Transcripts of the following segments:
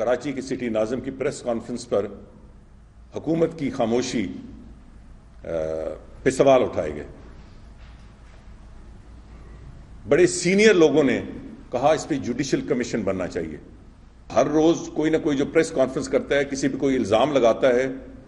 کراچی کی سٹی ناظم کی press conference پر حکومت کی خاموشی پہ سوال اٹھائے گئے. بڑے سینئر لوگوں نے کہا اس پہ جوڈیشل کمیشن بننا چاہیے. ہر روز کوئی نہ کوئی جو پریس کانفرنس کرتا ہے کسی پہ کوئی الزام لگاتا ہے,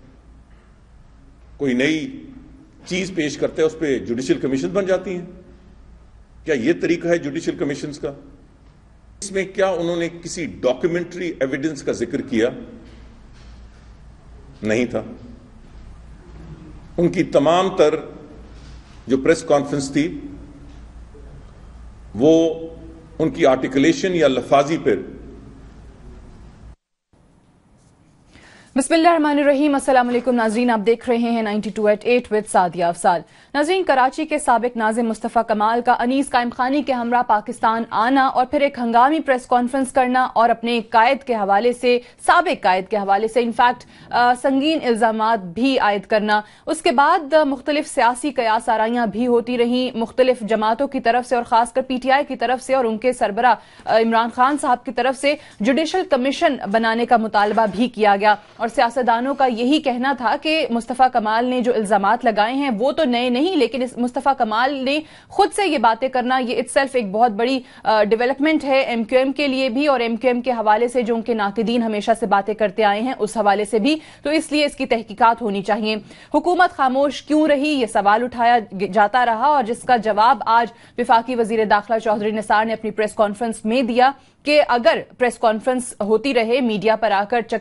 کوئی نئی چیز پیش کرتا ہے, اس پہ جوڈیشل کمیشن بن جاتی ہیں. کیا یہ طریقہ ہے جوڈیشل کمیشنز کا؟ اس میں کیا انہوں نے کسی ڈاکیومنٹری ایویڈنس کا ذکر کیا؟ نہیں تھا. ان کی تمام تر جو پریس کانفرنس تھی وہ ان کی آرٹیکولیشن یا لفاظی پر. بسم اللہ الرحمن الرحیم. السلام علیکم ناظرین, آپ دیکھ رہے ہیں 92.8 وتھ سعدیہ افضال. ناظرین, کراچی کے سابق ناظم مصطفیٰ کمال کا انیس قائم خانی کے ہمراہ پاکستان آنا اور پھر ایک ہنگامی پریس کانفرنس کرنا اور اپنے قائد کے حوالے سے, سابق قائد کے حوالے سے انفیکٹ سنگین الزامات بھی عائد کرنا, اس کے بعد مختلف سیاسی قیاس آرائیاں بھی ہوتی رہیں مختلف جماعتوں کی طرف سے اور خاص کر پی ٹی آئی کی طرف سے اور ان کے سربراہ عمران خان صاحب کی طرف سے جوڈیشل کمیشن بنانے کا مطالبہ بھی کیا گیا. اور سیاستدانوں کا یہی کہنا تھا کہ مصطفیٰ کمال نے جو الزامات لگائے ہیں وہ تو نئے نہیں, لیکن مصطفیٰ کمال نے خود سے یہ باتیں کرنا یہ اٹ سیلف ایک بہت بڑی ڈیولپمنٹ ہے ایم کیو ایم کے لیے بھی اور ایم کیو ایم کے حوالے سے جو ان کے ناقدین ہمیشہ سے باتیں کرتے آئے ہیں اس حوالے سے بھی. تو اس لیے اس کی تحقیقات ہونی چاہیے. حکومت خاموش کیوں رہی, یہ سوال اٹھایا جاتا رہا اور جس کا جواب آج وفاقی وزیر داخلہ چودھری نثار نے اپنی پریس کانفرنس میں دیا کہ اگر پریس کانفرنس ہوتی رہے, میڈیا پر آ کر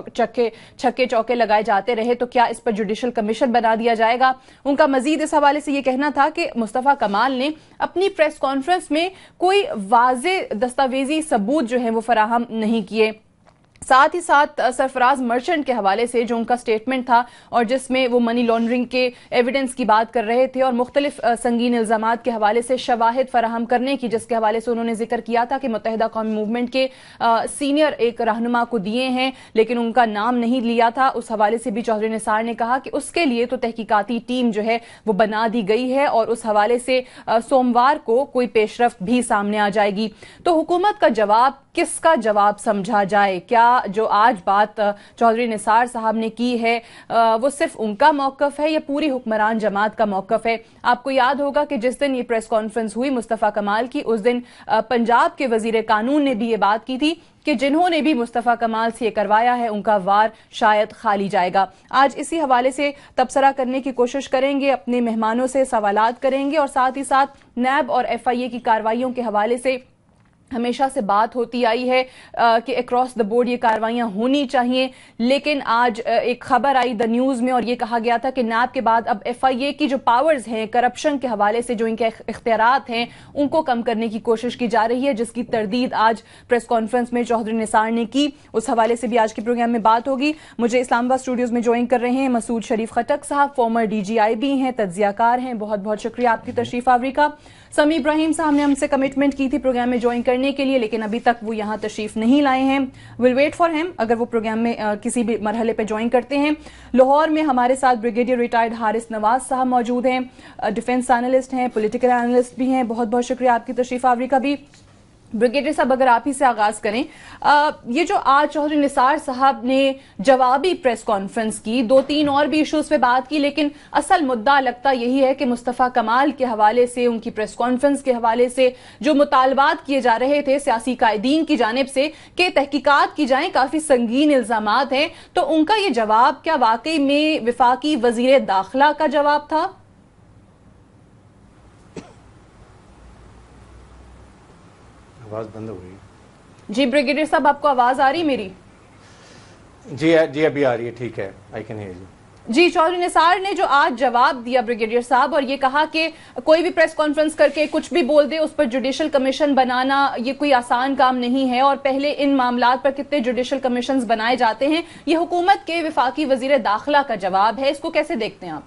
چھکے چوکے لگائے جاتے رہے تو کیا اس پر جوڈیشل کمیشن بنا دیا جائے گا. ان کا مزید اس حوالے سے یہ کہنا تھا کہ مصطفیٰ کمال نے اپنی پریس کانفرنس میں کوئی واضح دستاویزی ثبوت جو ہیں وہ فراہم نہیں کیے. ساتھ ہی ساتھ سرفراز مرچنٹ کے حوالے سے جو ان کا سٹیٹمنٹ تھا اور جس میں وہ منی لانڈرنگ کے ایویڈنس کی بات کر رہے تھے اور مختلف سنگین الزامات کے حوالے سے شواہد فراہم کرنے کی, جس کے حوالے سے انہوں نے ذکر کیا تھا کہ متحدہ قومی موومنٹ کے سینئر ایک رہنما کو دیے ہیں لیکن ان کا نام نہیں لیا تھا. اس حوالے سے بھی چودھری نثار نے کہا کہ اس کے لیے تو تحقیقاتی ٹیم جو ہے وہ بنا دی گئی ہے اور اس حوالے سے سوموار کو کوئی پیش رفت بھی سامنے آ جائے گی. تو حکومت کا جواب کس کا جواب سمجھا جائے؟ کیا جو آج بات چودھری نثار صاحب نے کی ہے وہ صرف ان کا موقف ہے یا پوری حکمران جماعت کا موقف ہے؟ آپ کو یاد ہوگا کہ جس دن یہ پریس کانفرنس ہوئی مصطفیٰ کمال کی, اس دن پنجاب کے وزیر قانون نے بھی یہ بات کی تھی کہ جنہوں نے بھی مصطفیٰ کمال سے یہ کروایا ہے ان کا وار شاید خالی جائے گا. آج اسی حوالے سے تبصرہ کرنے کی کوشش کریں گے, اپنے مہمانوں سے سوالات کریں گے اور ساتھ ہی ساتھ نیب اور ایف آئی اے کی کارروائیوں کے حوالے سے ہمیشہ سے بات ہوتی آئی ہے کہ اکراس دا بورڈ یہ کارروائیاں ہونی چاہیے, لیکن آج ایک خبر آئی دا نیوز میں اور یہ کہا گیا تھا کہ نیب کے بعد اب ایف آئی اے کی جو پاورز ہیں کرپشن کے حوالے سے جو ان کے اختیارات ہیں ان کو کم کرنے کی کوشش کی جا رہی ہے, جس کی تردید آج پریس کانفرنس میں چودھری نثار نے کی. اس حوالے سے بھی آج کے پروگرام میں بات ہوگی. مجھے اسلام آباد اسٹوڈیوز میں جوائن کر رہے ہیں مسعود شریف خٹک صاحب, فارمر ڈی جی آئی بھی ہیں, تجزیہ کار ہیں. بہت بہت شکریہ آپ کی تشریف آوری کا. سمی ابراہیم صاحب نے ہم سے کمٹمنٹ کی تھی پروگرام میں جوائن کرنے کے لیے لیکن ابھی تک وہ یہاں تشریف نہیں لائے ہیں. ول ویٹ فار ہیم اگر وہ پروگرام میں کسی بھی مرحلے پہ جوائن کرتے ہیں. لاہور میں ہمارے ساتھ بریگیڈیئر ریٹائرڈ حارث نواز صاحب موجود ہیں, ڈیفنس اینالسٹ ہیں, پولیٹیکل اینالسٹ بھی ہیں. بہت بہت شکریہ آپ کی تشریف آوری کا بھی. بریگیڈیئر صاحب اگر آپ ہی سے آغاز کریں, یہ جو آج چودھری نثار صاحب نے جوابی پریس کانفرنس کی, دو تین اور بھی ایشوز پہ بات کی لیکن اصل مدعا لگتا یہی ہے کہ مصطفیٰ کمال کے حوالے سے, ان کی پریس کانفرنس کے حوالے سے جو مطالبات کیے جا رہے تھے سیاسی قائدین کی جانب سے کہ تحقیقات کی جائیں, کافی سنگین الزامات ہیں, تو ان کا یہ جواب کیا واقعی میں وفاقی وزیر داخلہ کا جواب تھا؟ آواز بند ہو گئی. جی بریگیڈیئر صاحب آپ کو آواز آ رہی میری؟ جی ابھی آ رہی ہے, ٹھیک ہے, آئی کین ہیئر یو. جی چودھری نثار نے جو آج جواب دیا بریگیڈیئر صاحب اور یہ کہا کہ کوئی بھی پریس کانفرنس کر کے کچھ بھی بول دے اس پر جوڈیشل کمیشن بنانا یہ کوئی آسان کام نہیں ہے اور پہلے ان معاملات پر کتنے جوڈیشل کمیشنز بنائے جاتے ہیں, یہ حکومت کے وفاقی وزیر داخلہ کا جواب ہے, اس کو کیسے دیکھتے ہیں آپ؟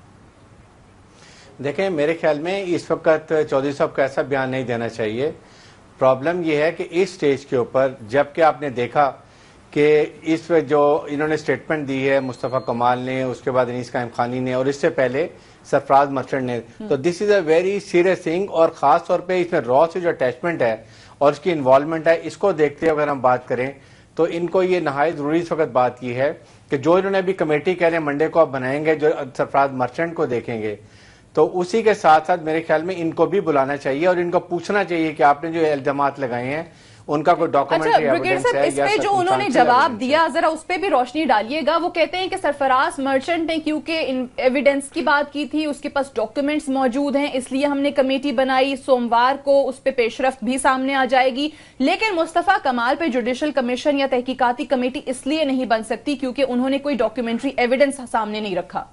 دیکھیں میرے خیال میں اس وقت چودھری صاحب کو ایسا بیان نہیں دینا چاہیے. پرابلم یہ ہے کہ اس سٹیج کے اوپر جب کہ آپ نے دیکھا کہ اس جو انہوں نے سٹیٹمنٹ دی ہے مصطفیٰ کمال نے, اس کے بعد انیس قائم خانی نے اور اس سے پہلے سرفراز مرچنٹ نے, تو this is a very serious thing. اور خاص طور پہ اس میں را سے جو اٹیچمنٹ ہے اور اس کی انوالومنٹ ہے, اس کو دیکھتے ہوئے اگر ہم بات کریں تو ان کو یہ نہایت ضروری اس وقت بات کی ہے کہ جو انہوں نے ابھی کمیٹی کہہ رہے ہیں منڈے کو آپ بنائیں گے جو سرفراز مرچنٹ کو دیکھیں گے، تو اسی کے ساتھ ساتھ میرے خیال میں ان کو بھی بلانا چاہیے اور ان کو پوچھنا چاہیے کہ آپ نے جو الزامات لگائے ہیں ان کا کوئی ڈاکومنٹری ایویڈنس ہے اس پہ جو انہوں نے جواب دیا ذرا اس پہ بھی روشنی ڈالیے گا. وہ کہتے ہیں کہ سرفراز مرچنٹ نے کیونکہ ایویڈنس کی بات کی تھی، اس کے پاس ڈاکومنٹس موجود ہیں، اس لیے ہم نے کمیٹی بنائی، سوموار کو اس پہ پیش رفت بھی سامنے آ جائے گی. لیکن مصطفیٰ کمال پہ جوڈیشل کمیشن یا تحقیقاتی کمیٹی اس لیے نہیں بن سکتی کیونکہ انہوں نے کوئی ڈاکومنٹری ایویڈنس سامنے نہیں رکھا.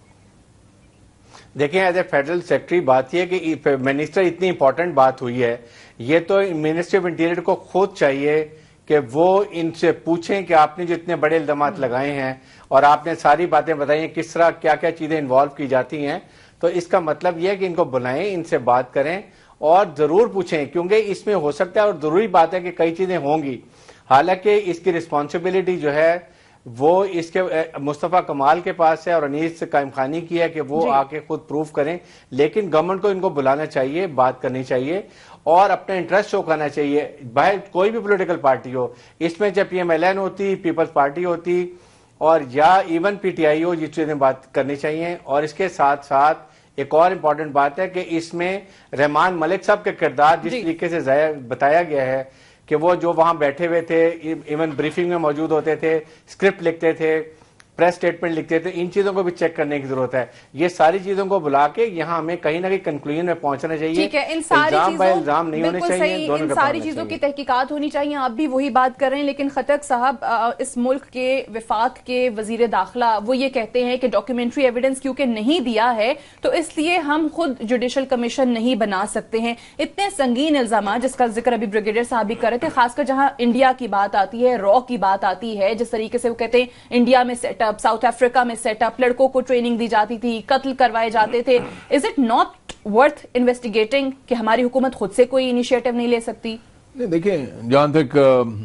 دیکھیں ایز اے فیڈرل سیکرٹری بات یہ ہے کہ منسٹر اتنی امپورٹنٹ بات ہوئی ہے، یہ تو منسٹری آف انٹیریئر کو خود چاہیے کہ وہ ان سے پوچھیں کہ آپ نے جو اتنے بڑے الزامات لگائے ہیں اور آپ نے ساری باتیں بتائی ہیں کس طرح کیا کیا چیزیں انوالو کی جاتی ہیں، تو اس کا مطلب یہ ہے کہ ان کو بلائیں، ان سے بات کریں اور ضرور پوچھیں، کیونکہ اس میں ہو سکتا ہے اور ضروری بات ہے کہ کئی چیزیں ہوں گی. حالانکہ اس کی رسپانسبلٹی جو ہے وہ اس کے مصطفیٰ کمال کے پاس ہے اور انیس قائم خانی کی ہے کہ وہ آ کے خود پروف کریں، لیکن گورنمنٹ کو ان کو بلانا چاہیے، بات کرنی چاہیے اور اپنا انٹرسٹ شو کرنا چاہیے. باہر کوئی بھی پولیٹیکل پارٹی ہو، اس میں چاہے PMLN ہوتی، پیپلز پارٹی ہوتی اور یا ایون PTI ہو، یہ چیزیں بات کرنی چاہیے. اور اس کے ساتھ ساتھ ایک اور امپورٹنٹ بات ہے کہ اس میں رحمان ملک صاحب کے کردار جس طریقے سے بتایا گیا ہے کہ وہ جو وہاں بیٹھے ہوئے تھے، ایون بریفنگ میں موجود ہوتے تھے، اسکرپٹ لکھتے تھے، پریس سٹیٹمنٹ لکھتے تھے، ان چیزوں کو بھی چیک کرنے کی ضرورت ہے. یہ ساری چیزوں کو بلا کے یہاں ہمیں کہیں نہ کہیں کنکلوژن میں پہنچنا چاہیے. ٹھیک ہے، ان ساری نہیں ہونے چاہیے، ان ساری چیزوں کی تحقیقات ہونی چاہیے. آپ بھی وہی بات کر رہے ہیں، لیکن خٹک صاحب اس ملک کے وفاق کے وزیر داخلہ وہ یہ کہتے ہیں کہ ڈاکیومنٹری ایویڈنس کیونکہ نہیں دیا ہے تو اس لیے ہم خود جوڈیشل کمیشن نہیں بنا سکتے ہیں. اتنے سنگین الزامات جس کا ذکر ابھی بریگیڈیئر صاحب بھی کر رہے تھے، خاص کر جہاں انڈیا کی بات آتی ہے، را کی بات آتی ہے، جس طریقے سے وہ کہتے ہیں انڈیا میں سیٹ اپ، ساؤتھ افریقہ میں سیٹ اپ، لڑکوں کو ٹریننگ دی جاتی تھی، قتل کروائے جاتے تھے. Is it not worth investigating کہ ہماری حکومت خود سے کوئی انیشیٹو نہیں لے سکتی؟ نہیں، دیکھیں جہاں تک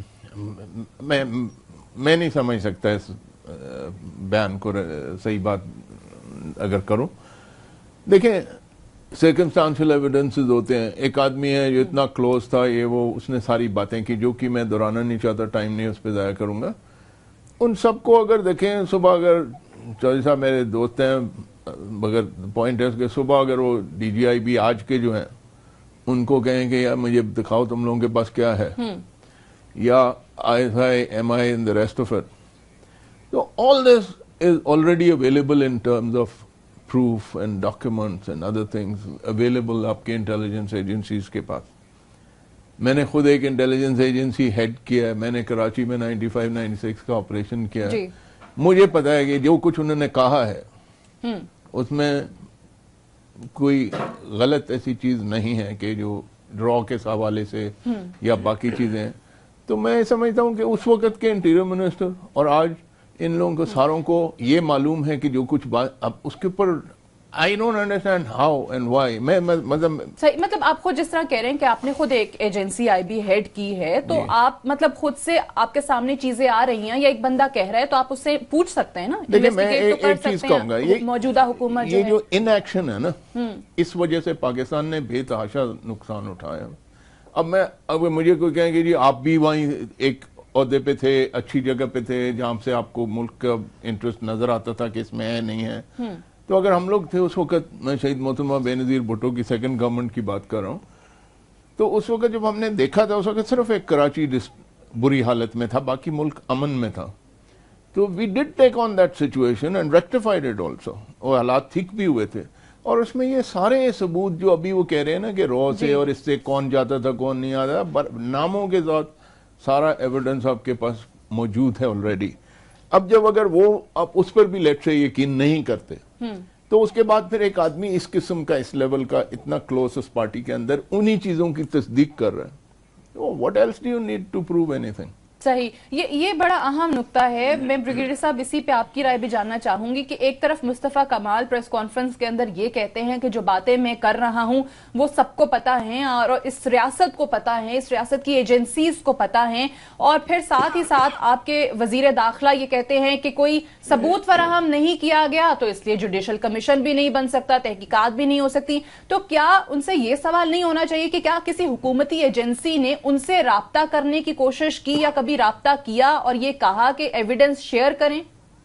میں نہیں سمجھ سکتا اس بیان کو صحیح بات اگر کروں. دیکھیں سرکمسٹانشل ایویڈنسز ہوتے ہیں. ایک آدمی ہے جو اتنا کلوز تھا، یہ وہ اس نے ساری باتیں کی جو کہ میں دہرانا نہیں چاہتا، ٹائم نہیں اس پہ ضائع کروں گا. ان سب کو اگر دیکھیں، صبح اگر چودھری صاحب میرے دوست ہیں، مگر پوائنٹ ہے کہ صبح اگر وہ DGIB آج کے جو ہیں ان کو کہیں کہ یار مجھے دکھاؤ تم لوگوں کے پاس کیا ہے، یا ISI, MI and the rest of it. So all this is already available in terms of proof and documents and other things available آپ کے انٹیلیجنس ایجنسیز کے پاس. میں نے خود ایک انٹیلیجنس ایجنسی ہیڈ کیا ہے، میں نے کراچی میں 95-96 کا آپریشن کیا ہے. مجھے پتا ہے کہ جو کچھ انہوں نے کہا ہے اس میں کوئی غلط ایسی چیز نہیں ہے کہ جو را کے حوالے سے یا باقی چیزیں. تو میں سمجھتا ہوں کہ اس وقت کے انٹیریئر منسٹر اور آج ان لوگوں کو ساروں کو یہ معلوم ہے کہ جو کچھ بات اب اس کے اوپر I don't understand how and why. مطلب آپ خود جس طرح کہہ رہے ہیں کہ آپ نے خود ایک ایجنسی IB ہیڈ کی ہے، تو آپ مطلب خود سے آپ کے سامنے چیزیں آ رہی ہیں یا ایک بندہ کہہ رہا ہے تو آپ اس سے پوچھ سکتے ہیں نا. دیکھیں میں ایک چیز کہوں گا، موجودہ حکومت یہ جو ان ایکشن ہے نا، اس وجہ سے پاکستان نے بے تحاشا نقصان اٹھایا. اب مجھے کوئی کہیں کہ جی آپ بھی وہیں ایک عہدے پہ تھے، اچھی جگہ پہ تھے جہاں سے آپ کو ملک کا انٹرسٹ نظر آتا تھا کہ اس میں ہے نہیں ہے. تو اگر ہم لوگ تھے اس وقت، میں شہید محترمہ بے نظیر بھٹو کی سیکنڈ گورنمنٹ کی بات کر رہا ہوں، تو اس وقت جب ہم نے دیکھا تھا اس وقت صرف ایک کراچی بری حالت میں تھا، باقی ملک امن میں تھا. تو we did take on that situation and rectified it also. اور حالات ٹھیک بھی ہوئے تھے. اور اس میں یہ سارے ثبوت جو ابھی وہ کہہ رہے ہیں نا کہ را سے اور اس سے کون جاتا تھا کون نہیں آتا، ناموں کے ساتھ سارا ایویڈنس آپ کے پاس موجود ہے آلریڈی. اب جب اگر وہ آپ اس پر بھی لیٹ سے یقین نہیں کرتے تو اس کے بعد پھر ایک آدمی اس قسم کا اس لیول کا اتنا کلوز اس پارٹی کے اندر انہی چیزوں کی تصدیق کر رہا ہے، what else do you need to prove anything? صحیح، یہ بڑا اہم نقطہ ہے. میں بریگیڈیئر صاحب اسی پہ آپ کی رائے بھی جاننا چاہوں گی کہ ایک طرف مصطفیٰ کمال پریس کانفرنس کے اندر یہ کہتے ہیں کہ جو باتیں میں کر رہا ہوں وہ سب کو پتا ہیں اور اس ریاست کو پتا ہے، اس ریاست کی ایجنسیز کو پتا ہیں، اور پھر ساتھ ہی ساتھ آپ کے وزیر داخلہ یہ کہتے ہیں کہ کوئی ثبوت فراہم نہیں کیا گیا تو اس لیے جوڈیشل کمیشن بھی نہیں بن سکتا، تحقیقات بھی نہیں ہو سکتی. تو کیا ان سے یہ سوال نہیں ہونا چاہیے کہ کیا کسی حکومتی ایجنسی نے ان سے رابطہ کرنے کی کوشش کی یا کبھی کبھی رابطہ کیا اور یہ کہا کہ ایویڈنس شیئر کریں؟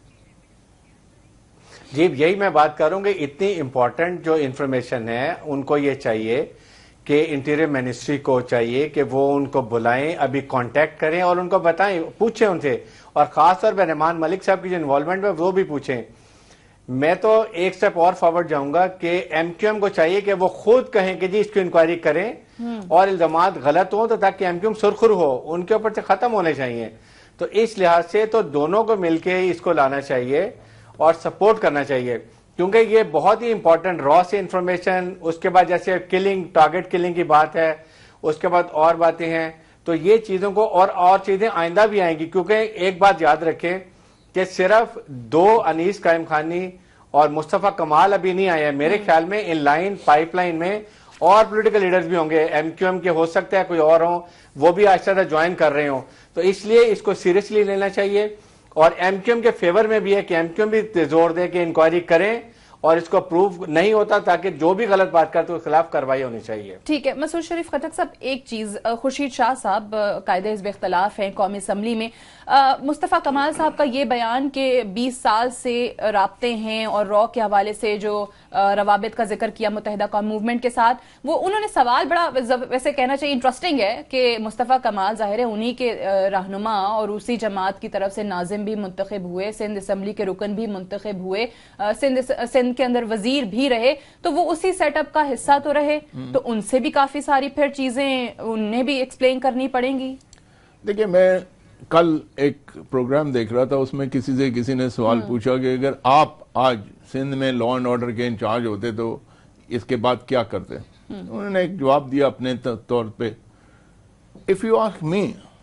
جی یہی میں بات کروں کہ اتنی امپورٹنٹ جو انفارمیشن ہے ان کو یہ چاہیے کہ انٹیریئر منسٹری کو چاہیے کہ وہ ان کو بلائیں, ابھی کانٹیکٹ کریں اور ان کو بتائیں, پوچھیں ان سے, اور خاص طور پہ رحمان ملک صاحب کی جو انوالومنٹ ہے وہ بھی پوچھیں. میں تو ایک سٹیپ اور فارورڈ جاؤں گا کہ ایم کیو ایم کو چاہیے کہ وہ خود کہیں کہ جی اس کی انکوائری کریں اور الزامات غلط ہوں تو تاکہ ایم کیو ایم سرخر ہو, ان کے اوپر سے ختم ہونے چاہیے. تو اس لحاظ سے تو دونوں کو مل کے اس کو لانا چاہیے اور سپورٹ کرنا چاہیے, کیونکہ یہ بہت ہی امپورٹنٹ را سے انفارمیشن. اس کے بعد جیسے کلنگ, ٹارگٹ کلنگ کی بات ہے, اس کے بعد اور باتیں ہیں, تو یہ چیزوں کو اور چیزیں آئندہ بھی آئیں گی. کیونکہ ایک بات یاد رکھیں کہ صرف 2 انیس قائم خانی اور مصطفیٰ کمال ابھی نہیں آئے ہیں. میرے خیال میں ان لائن پائپ لائن میں اور پولیٹیکل لیڈرز بھی ہوں گے, ایم کیو ایم کے ہو سکتا ہے کوئی اور ہوں, وہ بھی آہستہ آہستہ جوائن کر رہے ہوں. تو اس لیے اس کو سیریسلی لینا چاہیے, اور ایم کیو ایم کے فیور میں بھی ہے کہ ایم کیو ایم بھی زور دے کہ انکوائری کریں اور اس کو پروف نہیں ہوتا تاکہ جو بھی غلط بات کرتے اس کے خلاف کارروائی ہونی چاہیے. ٹھیک ہے. مسعود شریف خٹک صاحب, ایک چیز, خورشید شاہ صاحب قائد حزب اختلاف ہیں قومی اسمبلی میں, مصطفیٰ کمال صاحب کا یہ بیان کہ 20 سال سے رابطے ہیں اور را کے حوالے سے جو روابط کا ذکر کیا متحدہ قوم موومنٹ کے ساتھ, وہ انہوں نے سوال بڑا ویسے کہنا چاہیے انٹرسٹنگ ہے کہ مصطفیٰ کمال ظاہر ہے انہی کے رہنما اور اسی جماعت کی طرف سے ناظم بھی منتخب ہوئے, سندھ اسمبلی کے رکن بھی منتخب ہوئے, سندھ کے اندر وزیر بھی رہے, تو وہ اسی سیٹ اپ کا حصہ تو رہے, تو ان سے بھی کافی ساری پھر چیزیں انہیں بھی ایکسپلین کرنی پڑیں گی. دیکھیں, میں کل ایک پروگرام دیکھ رہا تھا, اس میں کسی نے سوال پوچھا کہ اگر آپ آج سندھ میں لا اینڈ آرڈر کے انچارج ہوتے تو اس کے بعد کیا کرتے؟ انہوں نے ایک جواب دیا اپنے طور پہ, اف یو آسک می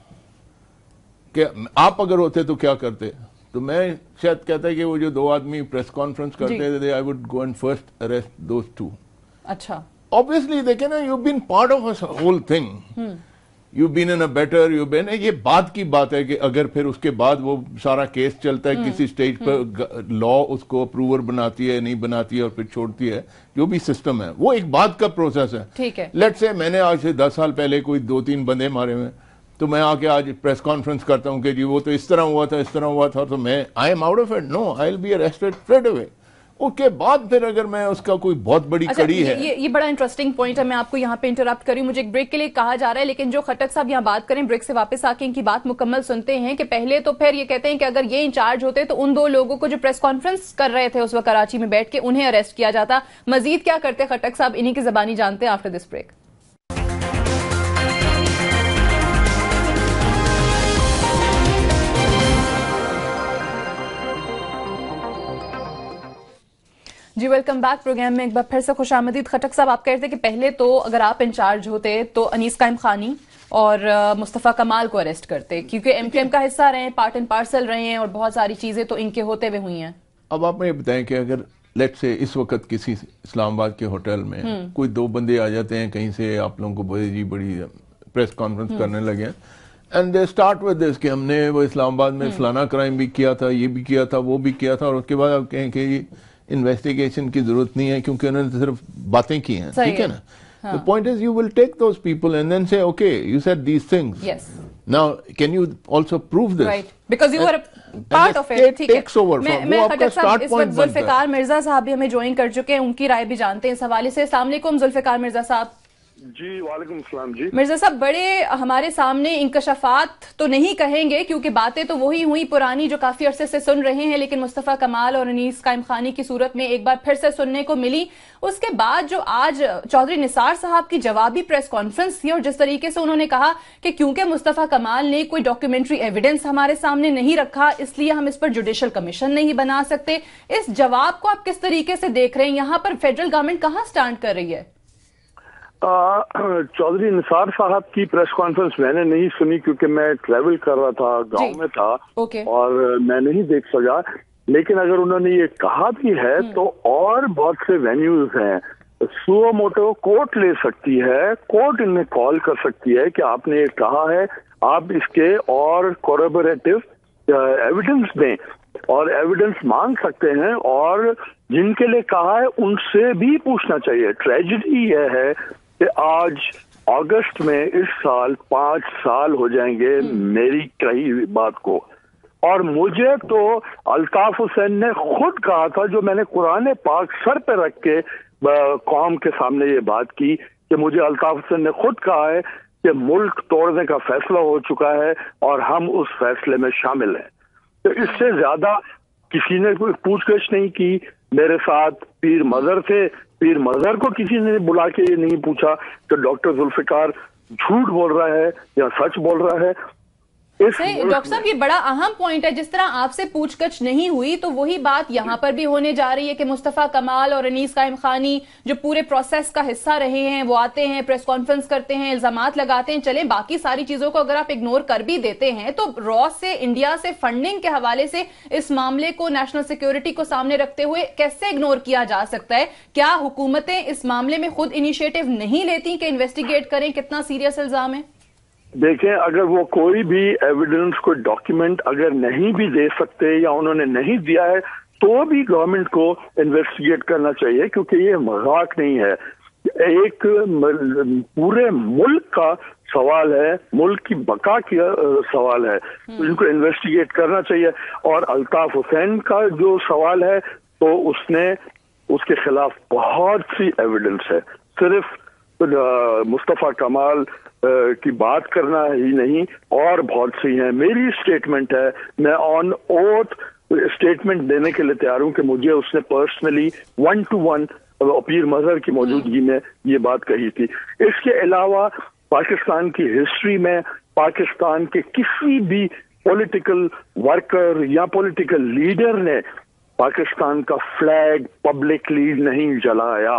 کہ آپ اگر ہوتے تو کیا کرتے, تو میں شاید کہتا ہے کہ وہ جو 2 آدمی پریس کانفرنس کرتے تھے, I would go and first arrest those 2. اچھا, obviously دیکھیں نا, you been part of a whole thing, you been in a better, you been, یہ بات کی بات ہے کہ اگر پھر اس کے بعد وہ سارا کیس چلتا ہے کسی سٹیج پر, لا اس کو اپروور بناتی ہے نہیں بناتی ہے اور پھر چھوڑتی ہے, جو بھی سسٹم ہے وہ ایک بات کا پروسیس ہے. ٹھیک ہے, لیٹ سے میں نے آج سے 10 سال پہلے کوئی 2-3 بندے مارے ہوئے, تو میں آ کے آج پریس کانفرنس کرتا ہوں کہ جی وہ تو اس طرح ہوا تھا, اس طرح ہوا تھا, تو میں I am out of it, no, I will be arrested straight away. اس کے بعد پھر اگر میں اس کا کوئی بہت بڑی کڑی ہے. یہ بڑا انٹرسٹنگ پوائنٹ ہے, میں آپ کو یہاں پہ انٹرپٹ کری, مجھے ایک بریک کے لیے کہا جا رہا ہے, لیکن جو خٹک صاحب یہاں بات کریں, بریک سے واپس آ کے ان کی بات مکمل سنتے ہیں کہ پہلے تو پھر یہ کہتے ہیں کہ اگر یہ انچارج ہوتے تو ان 2 لوگوں کو جو پریس کانفرنس کر رہے تھے اس وقت کراچی میں بیٹھ کے, انہیں اریسٹ کیا جاتا. مزید کیا کرتے خٹک صاحب, انہی کی زبانی جانتے ہیں آفٹر دس بریک. جی ویلکم بیک پروگرام میں ایک بار پھر سے خوش آمدید. خٹک صاحب, آپ کہتے ہیں کہ پہلے تو اگر آپ انچارج ہوتے تو انیس قائم خانی اور مصطفیٰ کمال کو اریسٹ کرتے, کیونکہ ایم کیو ایم کا حصہ رہے ہیں, پارٹ اینڈ پارسل رہے ہیں, اور بہت ساری چیزیں تو ان کے ہوتے ہوئے ہوئی ہیں. اب آپ یہ بتائیں کہ اگر لیٹ سے اس وقت کسی اسلام آباد کے ہوٹل میں کوئی 2 بندے آ جاتے ہیں کہیں سے, آپ لوگوں کو بڑی پریس کانفرنس کرنے لگے ہیں, and they start with this کہ ہم نے وہ اسلام آباد میں فلانا کرائم بھی کیا تھا, یہ بھی کیا تھا, وہ بھی کیا تھا, اور اس کے بعد آپ کہیں کہ یہ انویسٹیگیشن کی ضرورت نہیں ہے کیونکہ انہوں نے صرف باتیں کی ہیں, ٹھیک ہے نا. The point is you will take those people and then say, okay, you said these things. Yes. Now, can you also prove this? Right. Because you were a part of it. State takes over from وہ آپ کا start point بنتا ہے. ذوالفقار مرزا صاحب بھی ہمیں join کر چکے ہیں, ان کی رائے بھی جانتے ہیں اس حوالے سے. السلام علیکم ذوالفقار مرزا صاحب. جی وعلیکم السلام. جی مرزا صاحب, بڑے ہمارے سامنے انکشافات تو نہیں کہیں گے کیونکہ باتیں تو وہی ہوئی پرانی جو کافی عرصے سے سن رہے ہیں, لیکن مصطفیٰ کمال اور انیس قائم خانی کی صورت میں ایک بار پھر سے سننے کو ملی. اس کے بعد جو آج چودھری نثار صاحب کی جوابی پریس کانفرنس تھی, اور جس طریقے سے انہوں نے کہا کہ کیونکہ مصطفیٰ کمال نے کوئی ڈاکیومنٹری ایویڈنس ہمارے سامنے نہیں رکھا اس لیے ہم اس پر جوڈیشل کمیشن نہیں بنا سکتے, اس جواب کو آپ کس طریقے سے دیکھ رہے ہیں؟ یہاں پر فیڈرل گورنمنٹ کہاں سٹینڈ کر رہی ہے؟ چودھری نثار صاحب کی پریس کانفرنس میں نے نہیں سنی کیونکہ میں ٹریول کر رہا تھا, گاؤں میں تھا, اور میں نہیں دیکھ سکا. لیکن اگر انہوں نے یہ کہا بھی ہے تو اور بہت سے وینیوز ہیں. سو موٹو کورٹ لے سکتی ہے, کورٹ انہیں کال کر سکتی ہے کہ آپ نے یہ کہا ہے, آپ اس کے اور کوریبوریٹو ایویڈنس دیں, اور ایویڈنس مانگ سکتے ہیں, اور جن کے لیے کہا ہے ان سے بھی پوچھنا چاہیے. ٹریجڈی یہ ہے کہ آج अगस्त में इस साल 5 साल हो जाएंगे मेरी कही बात को, और मुझे तो अल्ताफ हुसैन ने खुद कहा था, जो मैंने कुरान पाक सर पे रख के कौम के सामने ये बात की, कि मुझे अल्ताफ हुसैन ने खुद कहा है कि मुल्क तोड़ने का फैसला हो चुका है और हम उस फैसले में शामिल हैं। तो इससे ज्यादा किसी ने कोई पूछगछ नहीं की। मेरे साथ पीर मजहर थे, पीर मजहर को किसी ने बुला के ये नहीं पूछा कि डॉक्टर जुल्फिकार झूठ बोल रहा है या सच बोल रहा है। डॉक्टर साहब, ये बड़ा अहम पॉइंट है। जिस तरह आपसे पूछगछ नहीं हुई, तो वही बात यहाँ पर भी होने जा रही है कि मुस्तफा कमाल और अनीस कायम खानी जो पूरे प्रोसेस का हिस्सा रहे हैं, वो आते हैं, प्रेस कॉन्फ्रेंस करते हैं, इल्जामात लगाते हैं, चले बाकी सारी चीजों को अगर आप इग्नोर कर भी देते हैं, तो रॉ से, इंडिया से फंडिंग के हवाले से इस मामले को, नेशनल सिक्योरिटी को सामने रखते हुए कैसे इग्नोर किया जा सकता है? क्या हुकूमतें इस मामले में खुद इनिशिएटिव नहीं लेती कि इन्वेस्टिगेट करें कितना सीरियस इल्जाम है? देखें, अगर वो कोई भी एविडेंस, कोई डॉक्यूमेंट अगर नहीं भी दे सकते या उन्होंने नहीं दिया है, तो भी गवर्नमेंट को इन्वेस्टिगेट करना चाहिए, क्योंकि ये मजाक नहीं है। एक पूरे मुल्क का सवाल है, मुल्क की बका की सवाल है, तो इनको इन्वेस्टिगेट करना चाहिए। और अल्ताफ हुसैन का जो सवाल है, तो उसके खिलाफ बहुत सी एविडेंस है। सिर्फ मुस्तफा कमाल की बात करना ही नहीं, और बहुत सी हैं। मेरी स्टेटमेंट है, मैं ऑन ओथ स्टेटमेंट देने के लिए तैयार हूं कि मुझे उसने पर्सनली 1-to-1 पीर मजहर की मौजूदगी में ये बात कही थी। इसके अलावा पाकिस्तान की हिस्ट्री में पाकिस्तान के किसी भी पॉलिटिकल वर्कर या पॉलिटिकल लीडर ने पाकिस्तान का फ्लैग पब्लिकली नहीं जलाया।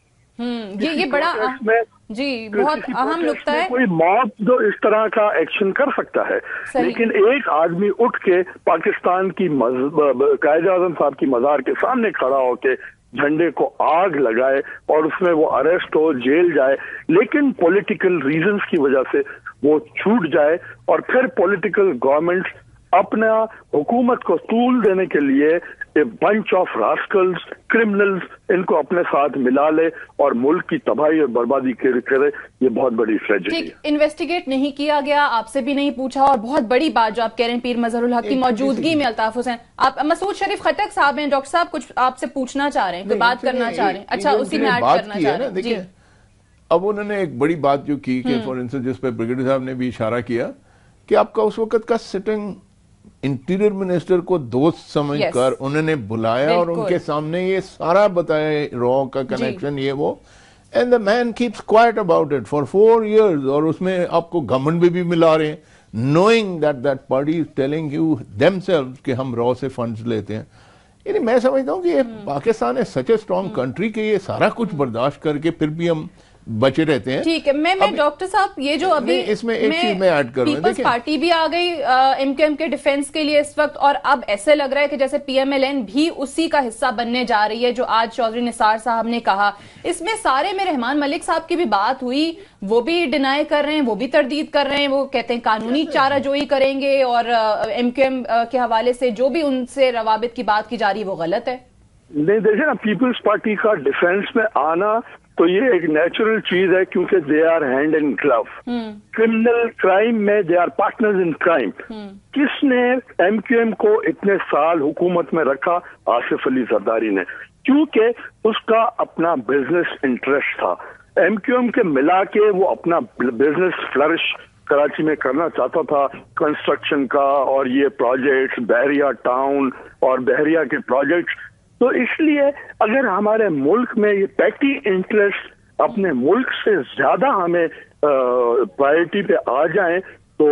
ये बड़ा जी बहुत अहम नुक्ता है। कोई मौत जो इस तरह का एक्शन कर सकता है, लेकिन एक आदमी उठ के पाकिस्तान की कायद-ए-आज़म साहब की मज़ार के सामने खड़ा होके झंडे को आग लगाए और उसमें वो अरेस्ट हो, जेल जाए, लेकिन पॉलिटिकल रीजंस की वजह से वो छूट जाए, और फिर पॉलिटिकल गवर्नमेंट अपना हुकूमत को तूल देने के लिए a bunch of rascals, criminals, इनको अपने साथ मिला ले और मुल्क की तबाही और बर्बादी करे, ये बहुत बड़ी ट्रेजेडी है। इन्वेस्टिगेट नहीं किया गया, आपसे भी नहीं पूछा, और बहुत बड़ी बात जो आप कह रहे हैं, पीर मजहरुल हक की मौजूदगी में अल्ताफ हुसैन। आप मसूद शरीफ खटक साहब हैं, डॉक्टर साहब कुछ आपसे पूछना चाह रहे हैं, कोई बात करना चाह रहे हैं? अच्छा, उसी में ऐड करना चाह रहे हैं। अब उन्होंने एक बड़ी बात जो की कि फॉर इंस्टेंस, जिस पे ब्रिगेडियर साहब ने भी इशारा किया कि आपका उस वक्त का सिटिंग इंटीरियर मिनिस्टर को दोस्त समझकर उन्होंने बुलाया और उनके सामने ये सारा बताया, रॉ का कनेक्शन, ये वो, and the man keeps quiet about it for 4 years, और उसमें आपको घमंड भी मिला रहे हैं, knowing that party is telling you themselves कि हम रॉ से फंड्स लेते हैं। यानी मैं समझता हूँ कि ये पाकिस्तान है सच ए स्ट्रॉन्ग कंट्री कि ये सारा कुछ बर्दाश्त करके फिर भी हम बचे रहते हैं। ठीक है, मैं डॉक्टर साहब, ये जो अभी इसमें एक चीज मैं ऐड करूं, पीपल्स पार्टी भी आ गई एमक्यूएम के डिफेंस के लिए इस वक्त, और अब ऐसे लग रहा है कि जैसे पीएमएलएन भी उसी का हिस्सा बनने जा रही है, जो आज चौधरी निसार साहब ने कहा। इसमें सारे में रहमान मलिक साहब की भी बात हुई, वो भी डिनाई कर रहे हैं, वो भी तरदीद कर रहे हैं, वो कहते हैं कानूनी चाराजोई करेंगे, और एमक्यूएम के हवाले से जो भी उनसे रवाबित की बात की जा रही है वो गलत है। नहीं, देखिए ना, पीपल्स पार्टी का डिफेंस में आना तो ये एक नेचुरल चीज है, क्योंकि they are hand in glove. Criminal crime में they are partners in crime. किसने एमक्यूएम को इतने साल हुकूमत में रखा? आसिफ अली जरदारी ने, क्योंकि उसका अपना बिजनेस इंटरेस्ट था। एमक्यूएम के मिला के वो अपना बिजनेस फ्लरिश कराची में करना चाहता था, कंस्ट्रक्शन का, और ये प्रोजेक्ट्स, बहरिया टाउन और बहरिया के प्रोजेक्ट्स। तो इसलिए अगर हमारे मुल्क में ये पैटी इंटरेस्ट अपने मुल्क से ज्यादा हमें प्रायोरिटी पे आ जाए, तो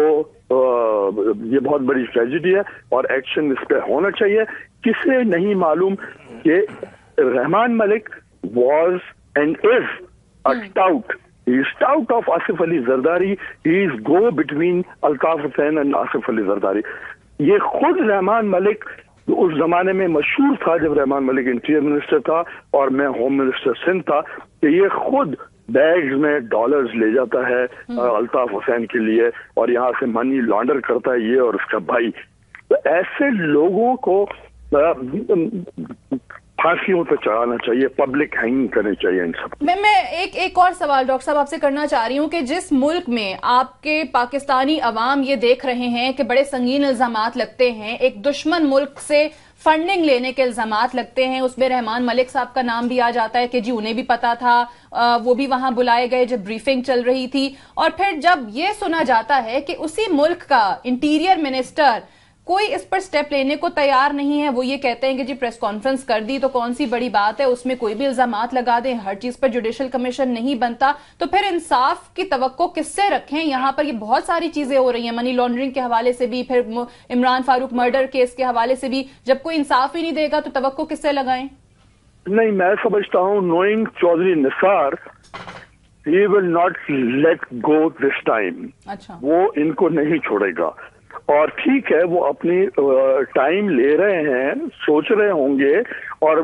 ये बहुत बड़ी ट्रेजेडी है, और एक्शन इस पे होना चाहिए। किसे नहीं मालूम कि Rahman Malik was and is a tout. He is tout of Asif Ali Zardari. He is go between Altaf Hussain and Asif Ali Zardari. ये खुद रहमान मलिक उस जमाने में मशहूर था, जब रहमान मलिक इंटीरियर मिनिस्टर था और मैं होम मिनिस्टर सिंध था, कि ये खुद बैग्स में डॉलर्स ले जाता है अल्ताफ हुसैन के लिए, और यहाँ से मनी लॉन्डर करता है ये और उसका भाई। तो ऐसे लोगों को फांसियों पे चढ़ाना चाहिए, पब्लिक हैंगिंग करनी चाहिए इन सब। मैं एक और सवाल डॉक्टर साहब आपसे करना चाह रही हूं कि जिस मुल्क में आपके पाकिस्तानी अवाम ये देख रहे हैं कि बड़े संगीन इल्जामात लगते हैं, एक दुश्मन मुल्क से फंडिंग लेने के इल्जामात लगते हैं, उसमें रहमान मलिक साहब का नाम भी आ जाता है कि जी उन्हें भी पता था, वो भी वहां बुलाए गए जब ब्रीफिंग चल रही थी, और फिर जब ये सुना जाता है कि उसी मुल्क का इंटीरियर मिनिस्टर कोई इस पर स्टेप लेने को तैयार नहीं है, वो ये कहते हैं कि जी प्रेस कॉन्फ्रेंस कर दी तो कौन सी बड़ी बात है, उसमें कोई भी इल्जामात लगा दें, हर चीज पर जुडिशल कमीशन नहीं बनता, तो फिर इंसाफ की तवक्को किससे रखें? यहाँ पर ये बहुत सारी चीजें हो रही हैं, मनी लॉन्ड्रिंग के हवाले से भी, फिर इमरान फारूक मर्डर केस के हवाले से भी, जब कोई इंसाफ ही नहीं देगा तो तवक्को किससे लगाएं? नहीं, मैं समझता हूँ knowing Chaudhry Nisar, he will not let go this time. अच्छा, वो इनको नहीं छोड़ेगा, और ठीक है वो अपनी टाइम ले रहे हैं, सोच रहे होंगे, और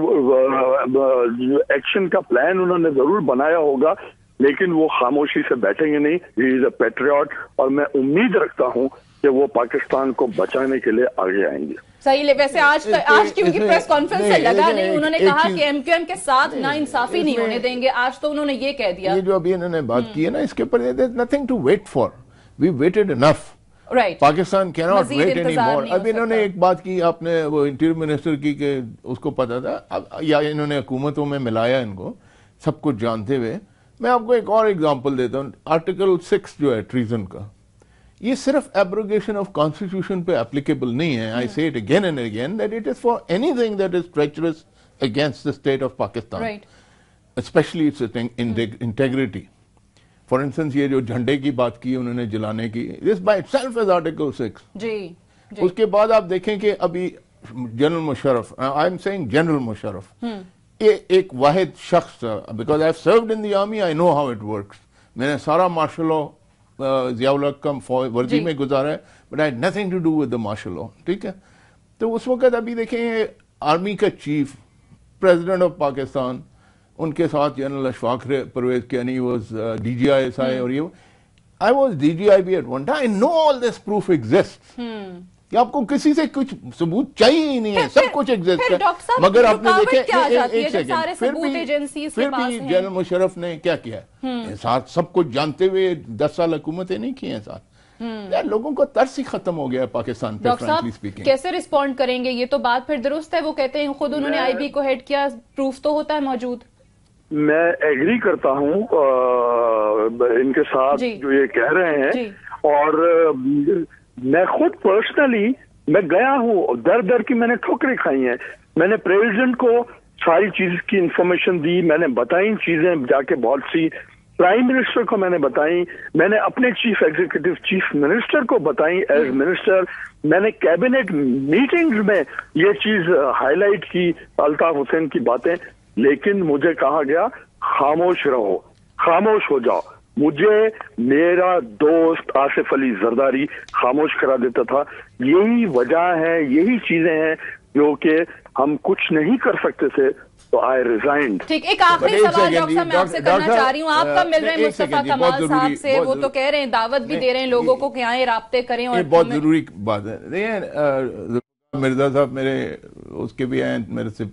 एक्शन का प्लान उन्होंने जरूर बनाया होगा, लेकिन वो खामोशी से बैठेंगे नहीं। ही इज अ पैट्रियट, और मैं उम्मीद रखता हूं कि वो पाकिस्तान को बचाने के लिए आगे आएंगे। सही। वैसे आज क्योंकि प्रेस कॉन्फ्रेंस से लगा नहीं, उन्होंने कहा कि एमक्यूएम के साथ ना इंसाफी नहीं होने देंगे, आज तो उन्होंने ये कह दिया। ये जो अभी इन्होंने बात की है ना, इसके ऊपर there is nothing to wait for, we waited enough. Right, Pakistan can not wait any more. अभी इन्होंने एक बात की, आपने वो इंटीरियर मिनिस्टर की कि उसको पता था, या इन्होंने हुकूमतों में मिलाया इनको सब कुछ जानते हुए। मैं आपको एक और एग्जांपल देता हूँ, आर्टिकल 6 जो है ट्रीजन का, ये सिर्फ एब्रोगेशन ऑफ कॉन्स्टिट्यूशन पे एप्लीकेबल नहीं है। I say it again and again that it is for anything that is treacherous against the state of Pakistan, specially its integrity. For instance ये जो झंडे की बात की उन्होंने जलाने की, this by itself is article 6। जी। उसके बाद आप देखें कि अभी general Musharraf, I am saying general Musharraf, ये एक वाहिद शख्स था, because I have served in the army, I know how it works. मैंने सारा मार्शल लॉ ज़ियाउल हक का वर्दी में गुजारा है, but I had nothing to do with the martial law, ठीक है। तो उस वक्त अभी देखें आर्मी का चीफ, प्रेसिडेंट ऑफ पाकिस्तान, उनके साथ general Ashfaq Pervez Kayani was DGI, और ये I was DGIB at one time, I know all this proof exist, कि आपको किसी से कुछ सबूत चाहिए ही नहीं है, सब कुछ एग्जिस्ट है। मगर आपने देखे एक सेकंड, फिर भी जनरल मुशर्रफ ने क्या किया है, साथ सब कुछ जानते हुए 10 साल हुकूमतें नहीं की हैं साथ। यार लोगों को तरस ही खत्म हो गया है पाकिस्तान पे, फ्रैंकली स्पीकिंग। कैसे रिस्पॉन्ड करेंगे? ये तो बात फिर दुरुस्त है, वो कहते हैं खुद उन्होंने IB को हेड किया, प्रूफ तो होता है मौजूद। मैं एग्री करता हूँ इनके साथ जो ये कह रहे हैं, और मैं खुद पर्सनली मैं गया हूँ, दर दर की मैंने ठोकरें खाई हैं। मैंने प्रेसिडेंट को सारी चीज की इंफॉर्मेशन दी, मैंने बताई चीजें जाके बहुत सी, प्राइम मिनिस्टर को मैंने बताई, मैंने अपने चीफ एग्जीक्यूटिव चीफ मिनिस्टर को बताई एज मिनिस्टर, मैंने कैबिनेट मीटिंग्स में ये चीज हाईलाइट की, अल्ताफ हुसैन की बातें, लेकिन मुझे कहा गया खामोश रहो, खामोश हो जाओ। मुझे मेरा दोस्त आसिफ अली जरदारी खामोश करा देता था। यही वजह है, यही चीजें हैं जो कि हम कुछ नहीं कर सकते थे, तो आई रिजाइंड। ठीक, एक आखिरी सवाल डॉक्टर साहब मैं आपसे करना चाह रही हूँ। आप कब मिल रहे हैं मुस्तफा कमाल साहब से? वो तो कह रहे हैं, दावत भी दे रहे हैं लोगों को कि आए राब्ते करें, और बहुत जरूरी बात है। देखिए मिर्जा साहब मेरे उसके भी आए मेरे से,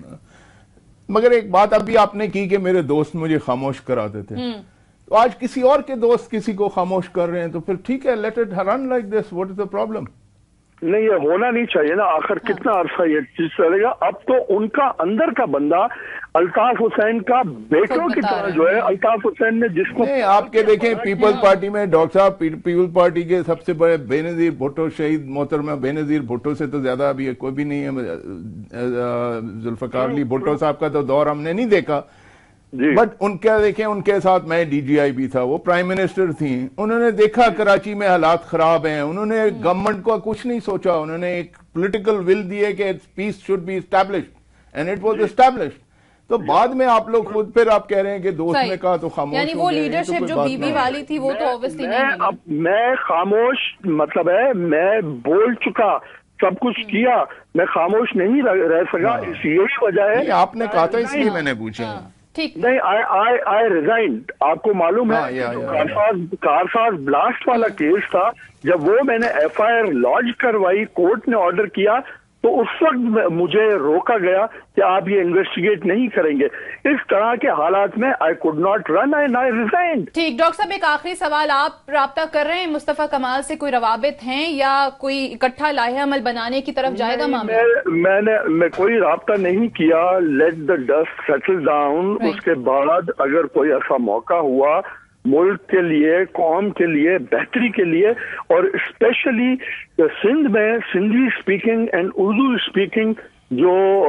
मगर एक बात अभी आपने की कि मेरे दोस्त मुझे खामोश कराते थे, तो आज किसी और के दोस्त किसी को खामोश कर रहे हैं, तो फिर ठीक है, let it run like this, what is the problem? नहीं, ये होना नहीं चाहिए ना, आखिर कितना अरसा ये चीज चलेगा। अब तो उनका अंदर का बंदा अल्ताफ हुसैन का बेटों की तरह जो है, अल्ताफ हुसैन ने जिसको आपके देखें पीपल्स पार्टी में डॉक्टर साहब, पीपल्स पार्टी के सबसे बड़े बेनजीर भुट्टो, शहीद मोहतरमा बेनजीर भुट्टो से तो ज्यादा अभी कोई भी नहीं है। जुल्फकार अली भुट्टो साहब का तो दौर हमने नहीं देखा, बट उनका देखें, उनके साथ मैं DGIB था, वो प्राइम मिनिस्टर थी, उन्होंने देखा कराची में हालात खराब हैं, उन्होंने गवर्नमेंट को कुछ नहीं सोचा, उन्होंने एक पॉलिटिकल विल दिए कि peace should be established and it was established. तो बाद में आप लोग खुद फिर आप कह रहे हैं कि दोस्त ने कहा तो खामोश, यानी वो लीडरशिप जो बीबी वाली थी वो तो ऑब्वियसली नहीं। अब मैं खामोश मतलब है, मैं बोल चुका, सब कुछ किया, मैं खामोश नहीं रह सका, यही वजह है। आपने कहा था इसलिए मैंने पूछा। ठीक नहीं, आई रिजाइन। आपको मालूम है कारसाज ब्लास्ट वाला केस था, जब वो मैंने FIR लॉन्च करवाई, कोर्ट ने ऑर्डर किया, تو اس وقت مجھے روکا گیا کہ آپ یہ انویسٹیگیٹ نہیں کریں گے. اس طرح کے حالات میں I could not run and I resigned. ٹھیک ڈاکٹر صاحب، ایک آخری سوال، آپ رابطہ کر رہے ہیں مصطفیٰ کمال سے؟ کوئی روابط ہیں یا کوئی اکٹھا لائحہ عمل بنانے کی طرف جائے گا معاملہ؟ میں کوئی رابطہ نہیں کیا. Let the dust settle down. اس کے بعد اگر کوئی ایسا موقع ہوا ملک کے لیے، قوم کے لیے، بہتری کے لیے، اور اسپیشلی سندھ میں Sindhi speaking and Urdu speaking جو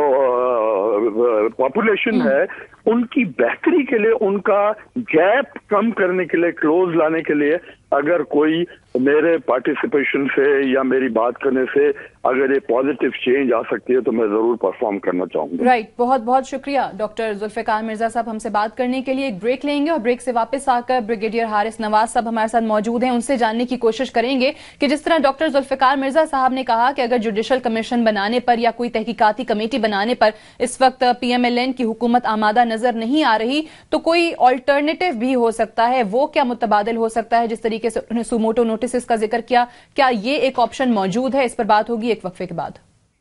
پاپولیشن ہے ان کی بہتری کے لیے، ان کا گیپ کم کرنے کے لیے، کلوز لانے کے لیے، اگر کوئی میرے پارٹیسپیشن سے یا میری بات کرنے سے اگر یہ پازیٹیو چینج آ سکتی ہے تو میں ضرور پرفارم کرنا چاہوں گا. رائٹ، بہت بہت شکریہ ڈاکٹر ذوالفقار مرزا صاحب ہم سے بات کرنے کے لیے. ایک بریک لیں گے اور بریک سے واپس آ کر بریگیڈیئر حارث نواز صاحب ہمارے ساتھ موجود ہیں، ان سے جاننے کی کوشش کریں گے کہ جس طرح ڈاکٹر ذوالفقار مرزا صاحب نے کہا کہ اگر جوڈیشل کمیشن بنانے پر یا کوئی تحقیقاتی کمیٹی بنانے پر اس وقت پی ایم ایل این کی حکومت آمادہ نظر نہیں آ رہی تو کوئی آلٹرنیٹو بھی ہو سکتا ہے، وہ کیا متبادل ہو سکتا ہے؟ جس طریقے سے انہوں نے سوموٹو نوٹسز کا ذکر کیا یہ ایک آپشن موجود ہے؟ اس پر بات ہوگی ایک وقفے کے بعد.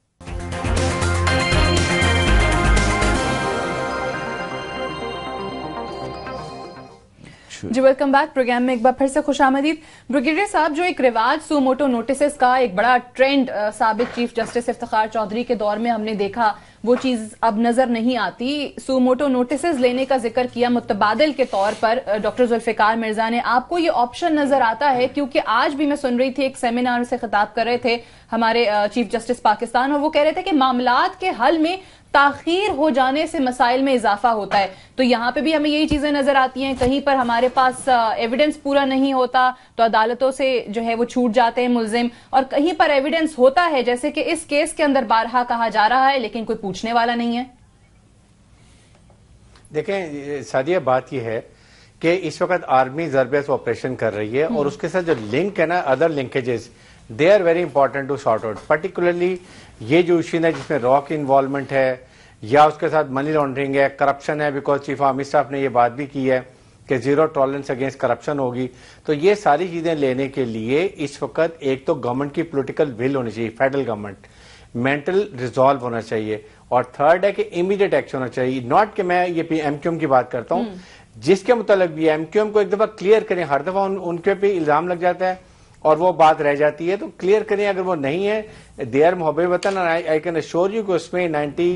جی ویلکم بیک پروگرام میں ایک بار پھر سے خوش آمدید. بریگیڈیئر صاحب، جو ایک رواج سوموٹو نوٹسز کا ایک بڑا ٹرینڈ سابق چیف جسٹس افتخار چودھری کے دور میں ہم نے دیکھا، وہ چیز اب نظر نہیں آتی. سوموٹو نوٹسز لینے کا ذکر کیا متبادل کے طور پر ڈاکٹر ذوالفقار مرزا نے. آپ کو یہ آپشن نظر آتا ہے؟ کیونکہ آج بھی میں سن رہی تھی ایک سیمینار سے خطاب کر رہے تھے ہمارے چیف جسٹس پاکستان، اور وہ کہہ رہے تھے کہ معاملات کے حل میں تاخیر ہو جانے سے مسائل میں اضافہ ہوتا ہے. تو یہاں پہ بھی ہمیں یہی چیزیں نظر آتی ہیں، کہیں پر ہمارے پاس ایویڈنس پورا نہیں ہوتا تو عدالتوں سے جو ہے وہ چھوٹ جاتے ہیں ملزم، اور کہیں پر ایویڈنس ہوتا ہے جیسے کہ اس کیس کے اندر بارہا کہا جا رہا ہے لیکن کوئی پوچھنے والا نہیں ہے. دیکھیں سادیہ، بات یہ ہے کہ اس وقت آرمی زربیس آپریشن کر رہی ہے اور اس کے ساتھ جو لنک ہے نا، other linkages, they are very important to sort out. Particularly یہ جو ایشو ہے جس میں را کی انوالومنٹ ہے یا اس کے ساتھ منی لانڈرنگ ہے، کرپشن ہے، بیکاز چیف آرمی اسٹاف نے یہ بات بھی کی ہے کہ زیرو ٹالرنس اگینسٹ کرپشن ہوگی. تو یہ ساری چیزیں لینے کے لیے اس وقت ایک تو گورنمنٹ کی پولیٹیکل ول ہونی چاہیے، فیڈرل گورنمنٹ مینٹل ریزالو ہونا چاہیے، اور تھرڈ ہے کہ امیڈیٹ ایکشن ہونا چاہیے. ناٹ کہ میں یہ ایم کیو ایم کی بات کرتا ہوں، جس کے متعلق بھی ایم کیو ایم کو ایک دفعہ کلیئر کریں. ہر دفعہ ان کے پہ الزام لگ جاتا ہے اور وہ بات رہ جاتی ہے، تو کلیئر کریں اگر وہ نہیں ہے. دے آر محب وطن، آئی کین ایشور یو کہ اس میں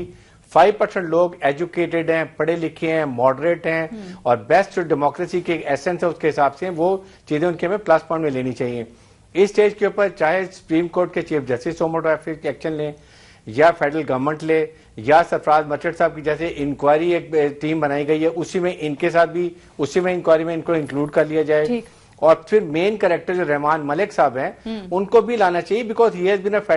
95% لوگ ایجوکیٹڈ ہیں، پڑھے لکھے ہیں، ماڈریٹ ہیں، اور بیسٹ جو ڈیموکریسی کے ایسنس ہے اس کے حساب سے وہ چیزیں ان کے ہمیں پلس پوائنٹ میں لینی چاہیے. اس سٹیج کے اوپر چاہے سپریم کورٹ کے چیف جسٹس سوموٹو ایکشن لیں یا فیڈرل گورنمنٹ لے یا سرفراز مرچنٹ صاحب کی جیسے انکوائری ایک ٹیم بنائی گئی ہے اسی میں ان کے ساتھ بھی اسی میں انکوائری میں ان کو انکلوڈ کر لیا جائے. اور پھر مین کریکٹر جو رحمان ملک صاحب ہیں ان کو بھی لانا چاہیے، because he has been a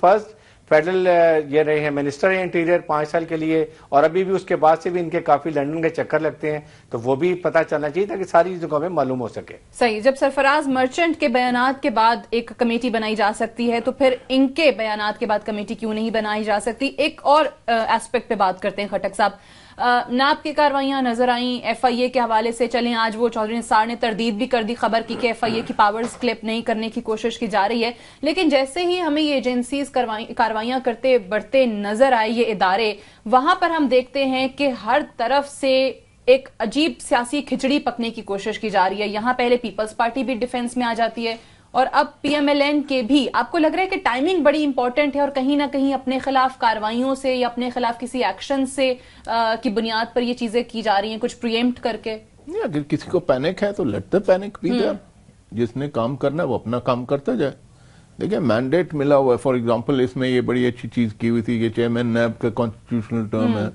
federal یہ رہے ہیں منسٹر انٹیریئر 5 سال کے لیے، اور ابھی بھی اس کے بعد سے بھی ان کے کافی لندن کے چکر لگتے ہیں، تو وہ بھی پتہ چلنا چاہیے تاکہ ساری چیزوں کو ہمیں معلوم ہو سکے. صحیح. جب سرفراز مرچنٹ کے بیانات کے بعد ایک کمیٹی بنائی جا سکتی ہے تو پھر ان کے بیانات کے بعد کمیٹی کیوں نہیں بنائی جا سکتی؟ ایک اور ایسپیکٹ پہ بات کرتے ہیں خٹک صاحب. نیب کی کارروائیاں نظر آئیں ایف آئی اے کے حوالے سے. چلیں آج وہ چودھری نثار نے تردید بھی کر دی خبر کی کہ ایف آئی اے کی پاورز کلپ نہیں کرنے کی کوشش کی جا رہی ہے، لیکن جیسے ہی ہمیں یہ ایجنسیز کارروائیاں کرتے بڑھتے نظر آئے یہ ادارے، وہاں پر ہم دیکھتے ہیں کہ ہر طرف سے ایک عجیب سیاسی کھچڑی پکنے کی کوشش کی جا رہی ہے. یہاں پہلے پیپلز پارٹی بھی ڈیفنس میں آ جاتی ہے اور اب پی ایم ایل این کے بھی. آپ کو لگ رہا ہے کہ ٹائمنگ بڑی امپورٹنٹ ہے اور کہیں نہ کہیں اپنے خلاف کارروائیوں سے یا اپنے خلاف کسی ایکشن سے کی بنیاد پر یہ چیزیں کی جا رہی ہیں کچھ پریمپٹ کر کے؟ اگر کسی کو پینک ہے تو let the panic be there. جس نے کام کرنا ہے وہ اپنا کام کرتا جائے. دیکھیں مینڈیٹ ملا ہوا ہے، فار ایگزامپل اس میں یہ بڑی اچھی چیز کی ہوئی تھی کہ چیئرمین نیب کا کانسٹیٹیوشنل ٹرم ہے.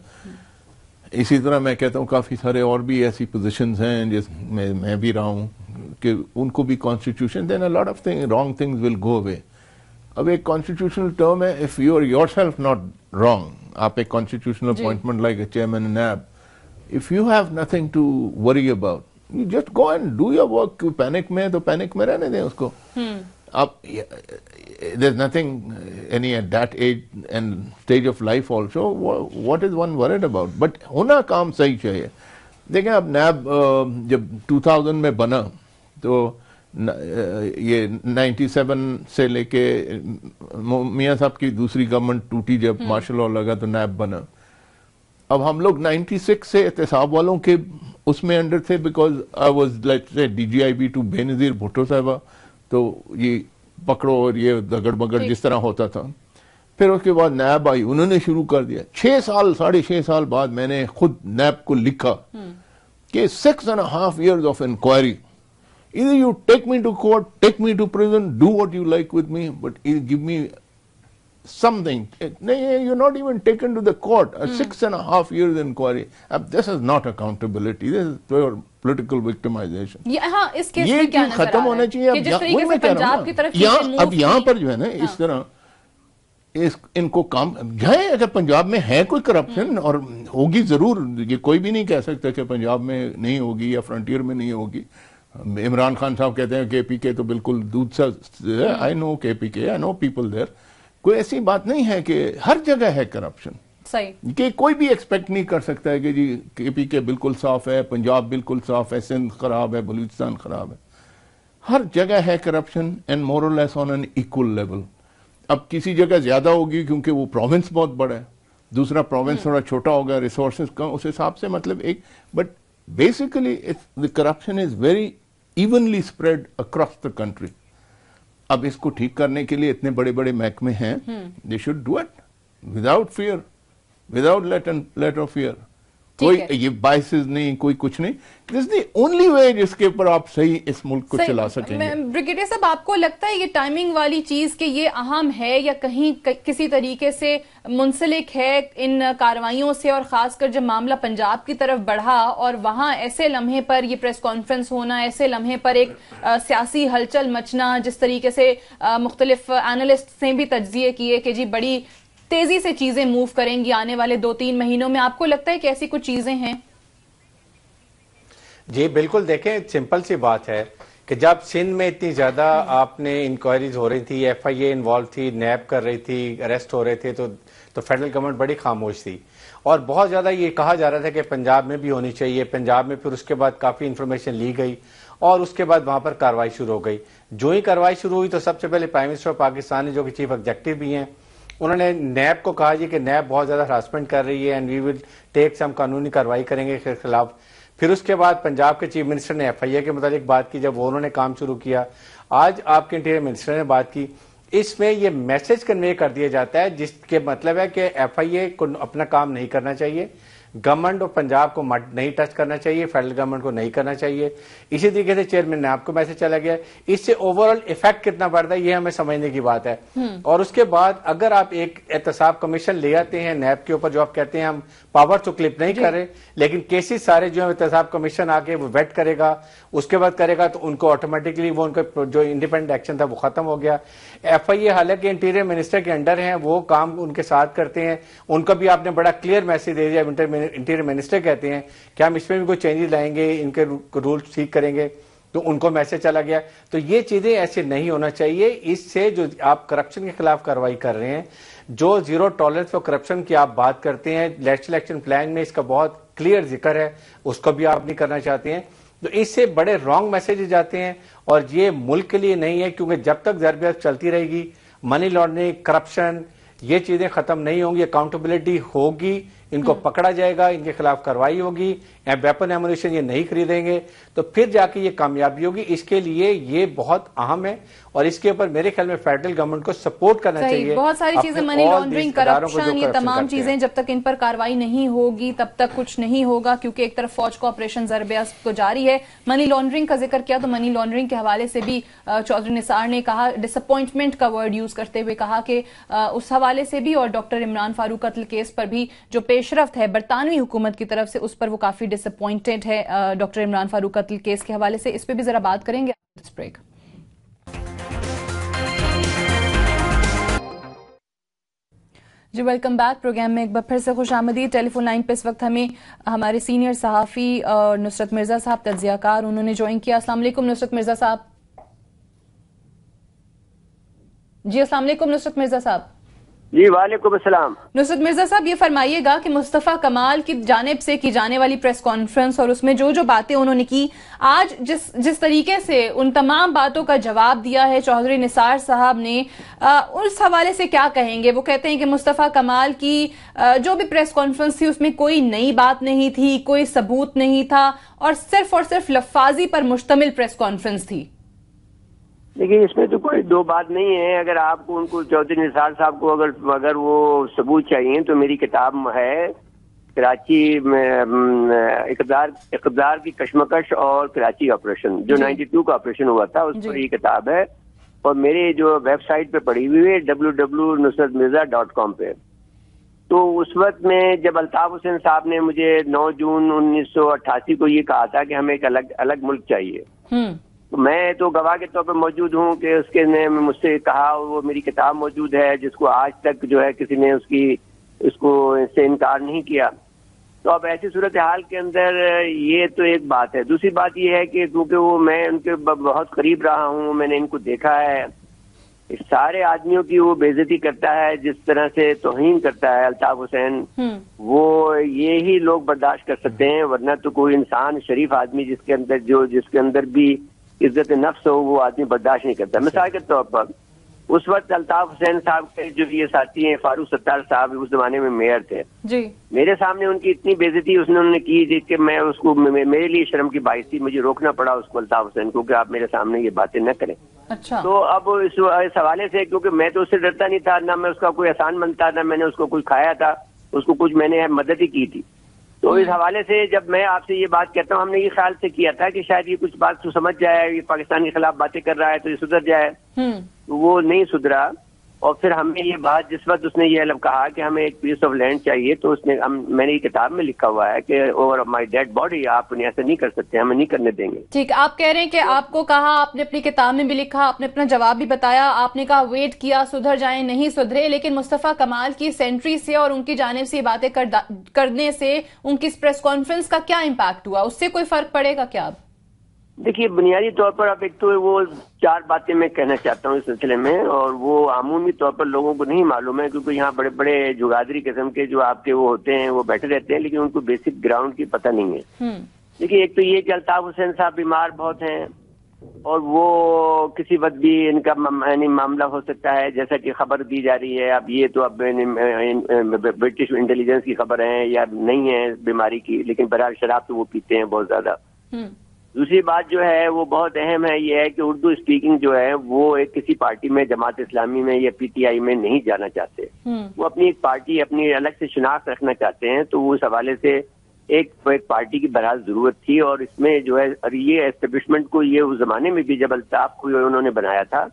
اسی طرح میں کہتا ہوں کافی سارے اور بھی ایسی پوزیشنز ہیں جس میں بھی رہا ہوں کہ ان کو بھی constitution then a lot of wrong things will go away. اب ایک کانسٹیٹیوشنل ٹرم ہے، if you are yourself not wrong, آپ ایک constitutional appointment like a chairman NAB, if you have nothing to worry about you just go and do your work. Panic میں تو panic میں رہنے دیں اس کو. آپ there's nothing any at that age and stage of life also what is one worried about, but ہونا کام صحیح چاہیے. دیکھیں اب نیب جب 2000 میں بنا تو یہ 97 سے لے کے میاں صاحب کی دوسری گورنمنٹ ٹوٹی جب مارشل لا لگا تو نیب بنا. اب ہم لوگ 96 سے احتساب والوں کے اس میں انڈر تھے because I was like DGIB to Benazir Bhutto صاحبہ, تو یہ پکڑو اور یہ دگڑ بگڑ جس طرح ہوتا تھا. پھر اس کے بعد نیب آئی, انہوں نے شروع کر دیا. 6.5 سال بعد میں نے خود نیب کو لکھا کہ 6.5 years of inquiry. Either you take me to court, take me to prison, do what you like with me, but give me something. You're not even taken to the court. A 6.5 years inquiry. This is not accountability. This is pure political victimization. ہاں اس case میں کیا نظر ختم ہونا چاہیے. اب یہاں پر جو ہے نا اس طرح ان کو کام ہے. اگر پنجاب میں ہے کوئی کرپشن, اور ہوگی ضرور, یہ کوئی بھی نہیں کہہ سکتا کہ پنجاب میں نہیں ہوگی یا فرنٹیئر میں نہیں ہوگی. عمران خان صاحب کہتے ہیں KPK تو بالکل دودھ سا, I know KPK, I know people there. کوئی ایسی بات نہیں ہے کہ ہر جگہ ہے کرپشن. صحیح کہ کوئی بھی ایکسپیکٹ نہیں کر سکتا ہے کہ جی KPK بالکل صاف ہے, پنجاب بالکل صاف ہے, سندھ خراب ہے, بلوچستان خراب ہے. ہر جگہ ہے corruption and more or less on an equal level. اب کسی جگہ زیادہ ہوگی کیونکہ وہ پروونس بہت بڑا ہے, دوسرا پروونس تھوڑا چھوٹا ہوگا, ریسورسز کم, اس حساب سے مطلب ایک. But basically the corruption is very evenly spread across the country. اب اس کو ٹھیک کرنے کے لیے اتنے بڑے بڑے محکمے ہیں, they should do it without fear, without let of fear. کوئی یہ biases نہیں, کوئی کچھ نہیں. This is the only way جس کے اوپر آپ صحیح اس ملک کو چلا سکیں گے. بریگیڈیئر صاحب, آپ کو لگتا ہے یہ ٹائمنگ والی چیز کہ یہ اہم ہے یا کہیں کسی طریقے سے منسلک ہے ان کارروائیوں سے, اور خاص کر جب معاملہ پنجاب کی طرف بڑھا اور وہاں ایسے لمحے پر یہ پریس کانفرنس ہونا, ایسے لمحے پر ایک سیاسی ہلچل مچنا, جس طریقے سے مختلف اینالسٹ نے بھی تجزیے کیے کہ جی بڑی تیزی سے چیزیں موو کریں گی آنے والے 2-3 مہینوں میں, آپ کو لگتا ہے کہ ایسی کچھ چیزیں ہیں؟ جی بالکل. دیکھیں سمپل سی بات ہے کہ جب سندھ میں اتنی زیادہ آپ نے انکوائریز ہو رہی تھی, FIA انوالو تھی, نیب کر رہی تھی, اریسٹ ہو رہے تھے, تو فیڈرل گورنمنٹ بڑی خاموش تھی. اور بہت زیادہ یہ کہا جا رہا تھا کہ پنجاب میں بھی ہونی چاہیے. پنجاب میں پھر اس کے بعد کافی انفارمیشن لی گئی اور اس کے بعد وہاں پر کارروائی شروع ہو گئی. جو ہی کارروائی شروع ہوئی تو سب سے پہلے پرائم منسٹر آف پاکستان, جو کہ چیف ایگزیکٹو بھی ہیں, انہوں نے نیب کو کہا جی کہ نیب بہت زیادہ ہراسمنٹ کر رہی ہے اینڈ وی ول ٹیک سم, قانونی کارروائی کریں گے کے خلاف. پھر اس کے بعد پنجاب کے چیف منسٹر نے FIA کے متعلق بات کی جب انہوں نے کام شروع کیا. آج آپ کے انٹیریئر منسٹر نے بات کی. اس میں یہ میسج کنوے کر دیا جاتا ہے جس کے مطلب ہے کہ FIA کو اپنا کام نہیں کرنا چاہیے, گورنمنٹ آف پنجاب کو نہیں ٹچ کرنا چاہیے, فیڈرل گورنمنٹ کو نہیں کرنا چاہیے. اسی طریقے سے چیئرمین نیب کو میسج چلا گیا. اس سے اوور آل افیکٹ کتنا بڑھتا ہے یہ ہمیں سمجھنے کی بات ہے. اور اس کے بعد اگر آپ ایک احتساب کمیشن لے آتے ہیں نیب کے اوپر, جو آپ کہتے ہیں ہم پاور تو کلپ نہیں کر رہے, لیکن کیسز سارے جو احتساب کمیشن آ کے وہ ویٹ کرے گا, اس کے بعد کرے گا, تو ان کو آٹومیٹکلی وہ ان کا جو انڈیپینڈنٹ ایکشن تھا وہ ختم ہو گیا. FIA حالانکہ انٹیریئر منسٹر کے انڈر ہیں, وہ کام ان کے ساتھ کرتے ہیں, ان کو بھی آپ نے بڑا کلیئر میسج دے دیا. انٹیریئر منسٹر کہتے ہیں کہ ہم اس میں بھی کوئی چینجز لائیں گے, ان کے رولز ٹھیک کریں گے, تو ان کو میسج چلا گیا. تو یہ چیزیں ایسے نہیں ہونا چاہیے. اس سے جو آپ کرپشن کے خلاف کارروائی کر رہے ہیں, جو زیرو ٹالرنس فار کرپشن کی آپ بات کرتے ہیں, نیشنل ایکشن پلان میں اس کا بہت کلیئر ذکر ہے, اس کو بھی آپ نہیں کرنا چاہتے ہیں. تو اس سے بڑے رانگ میسیجز جاتے ہیں, اور یہ ملک کے لیے نہیں ہے, کیونکہ جب تک ضرب چلتی رہے گی, منی لانڈرنگ, کرپشن, یہ چیزیں ختم نہیں ہوں گی. اکاؤنٹیبلٹی ہوگی, ان کو پکڑا جائے گا, ان کے خلاف کارروائی ہوگی, ویپن ایمونیشن یہ نہیں خریدیں گے, تو پھر جا کے یہ کامیابی ہوگی. اس کے لیے یہ بہت اہم ہے, اور اس کے اوپر میرے خیال میں فیڈرل گورنمنٹ کو سپورٹ کرنا چاہیے. بہت ساری چیزیں, منی لانڈرنگ, کرپشن, یہ تمام چیزیں جب تک ان پر کارروائی نہیں ہوگی تب تک کچھ نہیں ہوگا, کیونکہ ایک طرف فوج کا آپریشن ضرب اصل تو جاری ہے. منی لانڈرنگ کا ذکر کیا تو منی لانڈرنگ کے حوالے سے بھی چودھری نثار نے کہا, ڈس اپوائنٹمنٹ کا ورڈ یوز کرتے ہوئے کہا کہ اس حوالے سے بھی, اور ڈاکٹر عمران فاروق قتل کیس پر بھی جو پیش رفت ہے برطانوی حکومت کی طرف سے, اس پر وہ کافی ڈس اپوائنٹڈ ہے ڈاکٹر عمران فاروق قتل کیس کے حوالے سے. اس پہ بھی ذرا بات کریں گے. بریک. جی ویلکم بیک. پروگرام میں ایک بار پھر سے خوش آمدید. ٹیلی فون لائن پہ اس وقت ہمیں ہمارے سینئر صحافی نصرت مرزا صاحب, تجزیہ کار, انہوں نے جوائن کیا. السلام علیکم نصرت مرزا صاحب. جی السلام علیکم نصرت مرزا صاحب. جی وعلیکم السلام. نصرت مرزا صاحب یہ فرمائیے گا کہ مصطفیٰ کمال کی جانب سے کی جانے والی پریس کانفرنس اور اس میں جو جو باتیں انہوں نے کی، آج جس طریقے سے ان تمام باتوں کا جواب دیا ہے چودھری نثار صاحب نے، اس حوالے سے کیا کہیں گے؟ وہ کہتے ہیں کہ مصطفیٰ کمال کی جو بھی پریس کانفرنس تھی اس میں کوئی نئی بات نہیں تھی، کوئی ثبوت نہیں تھا، اور صرف لفاظی پر مشتمل پریس کانفرنس تھی. دیکھیے اس میں تو کوئی دو بات نہیں ہے. اگر آپ کو ان کو چودھری نثار صاحب کو اگر وہ ثبوت چاہیے تو میری کتاب ہے کراچی اقتدار کی کشمکش اور کراچی آپریشن، جو 92 کا آپریشن ہوا تھا، اس پر یہ کتاب ہے، اور میرے جو ویب سائٹ پہ پڑی ہوئی ہے www.nusratmirza.com پہ. تو اس وقت میں جب الطاف حسین صاحب نے مجھے 9 جون 1988 کو یہ کہا تھا کہ ہمیں ایک الگ ملک چاہیے، میں تو گواہ کے طور پہ موجود ہوں کہ اس کے نے مجھ سے کہا، وہ میری کتاب موجود ہے جس کو آج تک جو ہے کسی نے اس کو سے انکار نہیں کیا. تو اب ایسی صورتحال کے اندر یہ تو ایک بات ہے. دوسری بات یہ ہے کہ کیونکہ وہ میں ان کے بہت قریب رہا ہوں، میں نے ان کو دیکھا ہے، سارے آدمیوں کی وہ بے عزتی کرتا ہے، جس طرح سے توہین کرتا ہے الطاف حسین، وہ یہی لوگ برداشت کر سکتے ہیں، ورنہ تو کوئی انسان شریف آدمی جس کے اندر بھی عزت نفس ہو وہ آدمی برداشت نہیں کرتا. مثال کے طور پر اس وقت الطاف حسین صاحب کے جو یہ ساتھی ہیں فاروق ستار صاحب، اس زمانے میں میئر تھے، میرے سامنے ان کی اتنی بے عزتی انہوں نے کی کہ میں اس کو میرے لیے شرم کی باعث تھی، مجھے روکنا پڑا اس کو الطاف حسین کو کہ آپ میرے سامنے یہ باتیں نہ کریں. تو اب اس حوالے سے کیونکہ میں تو اس سے ڈرتا نہیں تھا، نہ میں اس کا کوئی احسان بنتا، نہ میں نے اس کو کچھ کھایا تھا، اس کو کچھ میں نے مدد ہی کی تھی. تو اس حوالے سے جب میں آپ سے یہ بات کہتا ہوں، ہم نے یہ خیال سے کیا تھا کہ شاید یہ کچھ بات تو سمجھ جائے، یہ پاکستان کے خلاف باتیں کر رہا ہے تو یہ سدھر جائے. وہ نہیں سدھرا، اور پھر ہمیں یہ بات جس وقت اس نے یہ کہا کہ ہمیں ایک پیس آف لینڈ چاہیے، تو اس نے میں نے یہ کتاب میں لکھا ہوا ہے کہ اوور مائی ڈیڈ باڈی، آپ ایسا نہیں کر سکتے، ہمیں نہیں کرنے دیں گے. ٹھیک، آپ کہہ رہے ہیں کہ آپ کو کہا، آپ نے اپنی کتاب میں بھی لکھا، آپ نے اپنا جواب بھی بتایا، آپ نے کہا ویٹ کیا سدھر جائیں، نہیں سدھرے، لیکن مصطفیٰ کمال کی سینٹری سے اور ان کی جانب سے یہ باتیں کرنے سے ان کی پریس کانفرنس کا کیا امپیکٹ ہوا؟ اس سے کوئی فرق پڑے گا کیا؟ دیکھیے بنیادی طور پر اب ایک تو وہ 4 باتیں میں کہنا چاہتا ہوں اس سلسلے میں، اور وہ عمومی طور پر لوگوں کو نہیں معلوم ہے، کیونکہ یہاں بڑے بڑے جگادری قسم کے جو آپ کے وہ ہوتے ہیں وہ بیٹھے رہتے ہیں، لیکن ان کو بیسک گراؤنڈ کی پتہ نہیں ہے. دیکھیے ایک تو یہ کہ الطاف حسین صاحب بیمار بہت ہیں، اور وہ کسی وقت بھی ان کا معاملہ ہو سکتا ہے، جیسا کہ خبر دی جا رہی ہے. اب یہ تو اب برٹش انٹیلیجنس کی خبر ہے یا نہیں ہے بیماری کی، لیکن بہرحال شراب تو وہ پیتے ہیں بہت زیادہ. دوسری بات جو ہے وہ بہت اہم ہے، یہ ہے کہ اردو اسپیکنگ جو ہے وہ ایک کسی پارٹی میں، جماعت اسلامی میں یا پی ٹی آئی میں نہیں جانا چاہتے. وہ اپنی ایک پارٹی، اپنی الگ سے شناخت رکھنا چاہتے ہیں. تو اس حوالے سے ایک پارٹی کی بہرحال ضرورت تھی، اور اس میں جو ہے یہ اسٹیبلشمنٹ کو یہ اس زمانے میں بھی جب الطاف کو انہوں نے بنایا تھا،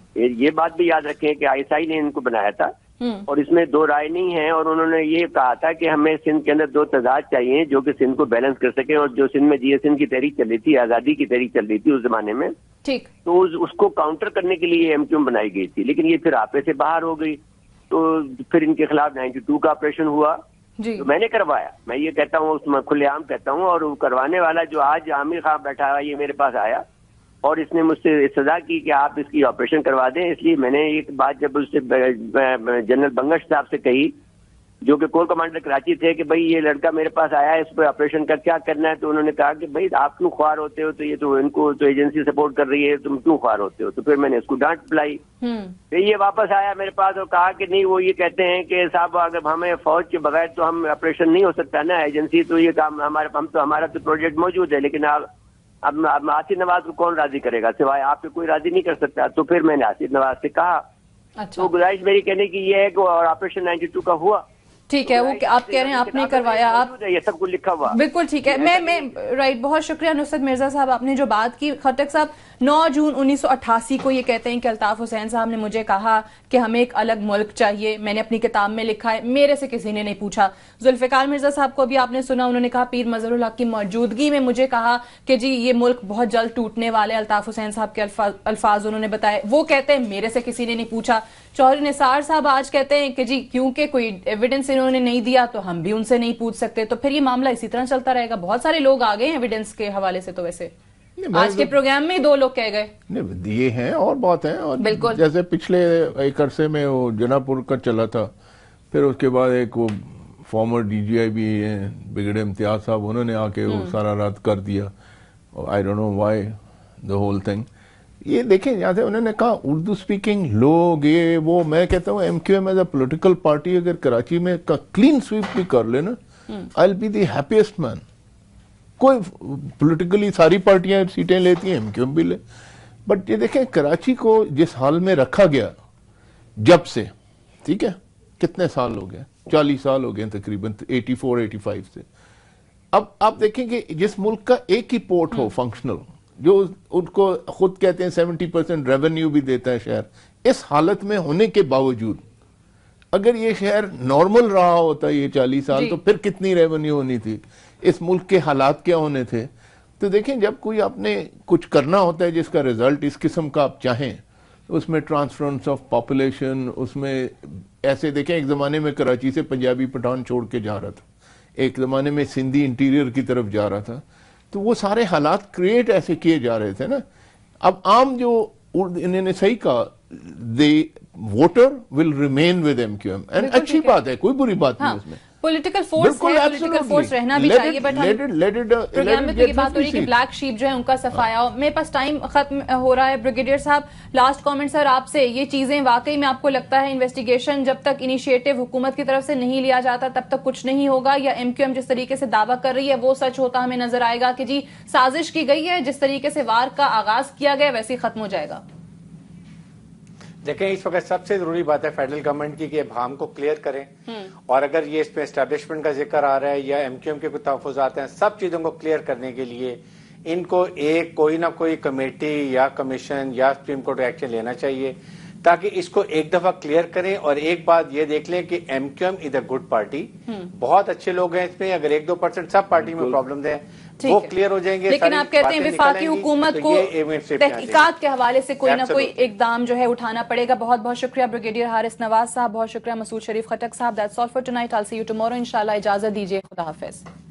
یہ بات بھی یاد رکھیں کہ آئی ایس آئی نے ان کو بنایا تھا، اور اس میں 2 رائے نہیں ہے. اور انہوں نے یہ کہا تھا کہ ہمیں سندھ کے اندر 2 تضاد چاہیے جو کہ سندھ کو بیلنس کر سکیں، اور جو سندھ میں جی ایس سندھ کی تحریک چل رہی تھی، آزادی کی تحریک چل رہی تھی اس زمانے میں، تو اس کو کاؤنٹر کرنے کے لیے ایم کیو ایم بنائی گئی تھی. لیکن یہ پھر آپے سے باہر ہو گئی، تو پھر ان کے خلاف 92 کا آپریشن ہوا. تو میں نے کروایا، میں یہ کہتا ہوں، اس میں کھلے عام کہتا ہوں، اور کروانے والا جو آج عامر خان بیٹھا ہوا یہ میرے پاس آیا، اور اس نے مجھ سے استدعا کی کہ آپ اس کی آپریشن کروا دیں. اس لیے میں نے ایک بات جب اس سے جنرل بنگش صاحب سے کہی، جو کہ کور کمانڈر کراچی تھے، کہ بھائی یہ لڑکا میرے پاس آیا ہے، اس پہ آپریشن کر کیا کرنا ہے. تو انہوں نے کہا کہ بھائی آپ کیوں خوار ہوتے ہو، تو یہ تو ان کو تو ایجنسی سپورٹ کر رہی ہے، تم کیوں خوار ہوتے ہو. تو پھر میں نے اس کو ڈانٹ پلائی. پھر یہ واپس آیا میرے پاس اور کہا کہ نہیں، وہ یہ کہتے ہیں کہ صاحب اگر ہمیں فوج کے بغیر تو ہم آپریشن نہیں ہو سکتا نا، ایجنسی تو یہ کام ہمارا تو پروجیکٹ موجود ہے، لیکن اب آصف نواز کو کون راضی کرے گا، سوائے آپ کے کوئی راضی نہیں کر سکتا. تو پھر میں نے آصف نواز سے کہا. تو گزارش میری کہنے کی یہ ہے کہ اور آپریشن 92 کا ہوا. ٹھیک ہے، وہ آپ کہہ رہے ہیں آپ نے کروایا، آپ یہ سب کچھ لکھا ہوا. بالکل ٹھیک ہے. میں رائٹ، بہت شکریہ نصرت مرزا صاحب، آپ نے جو بات کی. خٹک صاحب 9 جون 1988 کو یہ کہتے ہیں کہ الطاف حسین صاحب نے مجھے کہا کہ ہمیں ایک الگ ملک چاہیے، میں نے اپنی کتاب میں لکھا ہے، میرے سے کسی نے نہیں پوچھا. ذوالفقار مرزا صاحب کو بھی آپ نے سنا، انہوں نے کہا پیر مظہر الحق کی موجودگی میں مجھے کہا کہ جی یہ ملک بہت جلد ٹوٹنے والے. الطاف حسین صاحب کے الفاظ انہوں نے بتائے، وہ کہتے ہیں میرے سے کسی نے نہیں پوچھا. چودھری نثار صاحب آج کہتے ہیں کہ جی کیونکہ کوئی ایویڈنس انہوں نے نہیں دیا تو ہم بھی ان سے نہیں پوچھ سکتے. تو پھر یہ معاملہ اسی طرح چلتا رہے گا. بہت سارے لوگ آ گئے ہیں ایویڈنس کے حوالے سے. تو ویسے آج کے پروگرام میں 2 لوگ کہہ گئے نہیں یہ ہیں اور بہت ہیں. اور بالکل جیسے پچھلے ایک عرصے میں وہ جنا پور کا چلا تھا, پھر اس کے بعد ایک وہ فارمر ڈی جی آئی بھی ہیں بگڑے امتیاز صاحب, انہوں نے آ کے وہ سارا رد کر دیا. I don't know why the whole thing. یہ دیکھیں یہاں سے انہوں نے کہا اردو اسپیکنگ لوگ یہ وہ, میں کہتا ہوں ایم کیو M as a political party اگر کراچی میں کلین سویپ بھی کر لے نا, آئی ول بی دی ہیپیسٹ مین. کوئی پولیٹیکلی ساری پارٹیاں سیٹیں لیتی ہیں, ایم کیو ایم بھی لے, بٹ یہ دیکھیں کراچی کو جس حال میں رکھا گیا جب سے, ٹھیک ہے کتنے سال ہو گئے, 40 سال ہو گئے تقریباً 84-85 سے. اب آپ دیکھیں کہ جس ملک کا ایک ہی پورٹ ہو فنکشنل, جو ان کو خود کہتے ہیں 70% ریونیو بھی دیتا ہے شہر, اس حالت میں ہونے کے باوجود اگر یہ شہر نارمل رہا ہوتا یہ 40 سال تو پھر کتنی ریونیو ہونی تھی, اس ملک کے حالات کیا ہونے تھے. تو دیکھیں جب کوئی آپ نے کچھ کرنا ہوتا ہے جس کا ریزلٹ اس قسم کا آپ چاہیں, اس میں ٹرانسفرنس آف پاپولیشن, اس میں ایسے دیکھیں ایک زمانے میں کراچی سے پنجابی پٹھان چھوڑ کے جا رہا تھا, ایک زمانے میں سندھی انٹیریئر کی طرف جا رہا تھا, تو وہ سارے حالات کریٹ ایسے کیے جا رہے تھے نا. اب عام جو انہوں نے صحیح کہا, the voter will remain with M Q M, and اچھی بات ہے, کوئی بری بات نہیں اس میں. پولیٹیکل فورس ہے, پولیٹیکل فورس رہنا بھی چاہیے, بٹ پروگرام میں تو یہ بات ہو رہی ہے کہ بلیک شیپ جو ہے ان کا صفایا. میرے پاس ٹائم ختم ہو رہا ہے. بریگیڈیئر صاحب لاسٹ کامنٹ سر آپ سے, یہ چیزیں واقعی میں آپ کو لگتا ہے انویسٹیگیشن جب تک انیشیٹو حکومت کی طرف سے نہیں لیا جاتا تب تک کچھ نہیں ہوگا, یا ایم کیو ایم جس طریقے سے دعویٰ کر رہی ہے وہ سچ ہوتا ہمیں نظر آئے گا کہ جی سازش کی گئی ہے, جس طریقے سے وار کا آغاز کیا گیا ویسے ہی ختم ہو جائے گا؟ دیکھیں اس وقت سب سے ضروری بات ہے فیڈرل گورنمنٹ کی کہ ابہام کو کلیئر کریں, اور اگر یہ اس پہ اسٹیبلشمنٹ کا ذکر آ رہا ہے یا ایم کیو ایم کے کوئی تحفظات ہیں, سب چیزوں کو کلیئر کرنے کے لیے ان کو ایک کوئی نہ کوئی کمیٹی یا کمیشن یا سپریم کورٹ ایکشن لینا چاہیے تاکہ اس کو ایک دفعہ کلیئر کریں. اور ایک بات یہ دیکھ لیں کہ ایم کیو M is a good party, بہت اچھے لوگ ہیں اس میں, اگر 1-2% سب پارٹی میں پرابلم ہیں وہ کلیئر ہو جائیں گے. لیکن آپ کہتے ہیں وفاقی حکومت کو تحقیقات کے حوالے سے کوئی نہ کوئی اقدام جو ہے اٹھانا پڑے گا. بہت بہت شکریہ بریگیڈیئر حارث نواز صاحب, بہت شکریہ مسعود شریف خٹک صاحب. That's all for tonight, I see you tomorrow انشاءاللہ. اجازت دیجیے, خدا حافظ.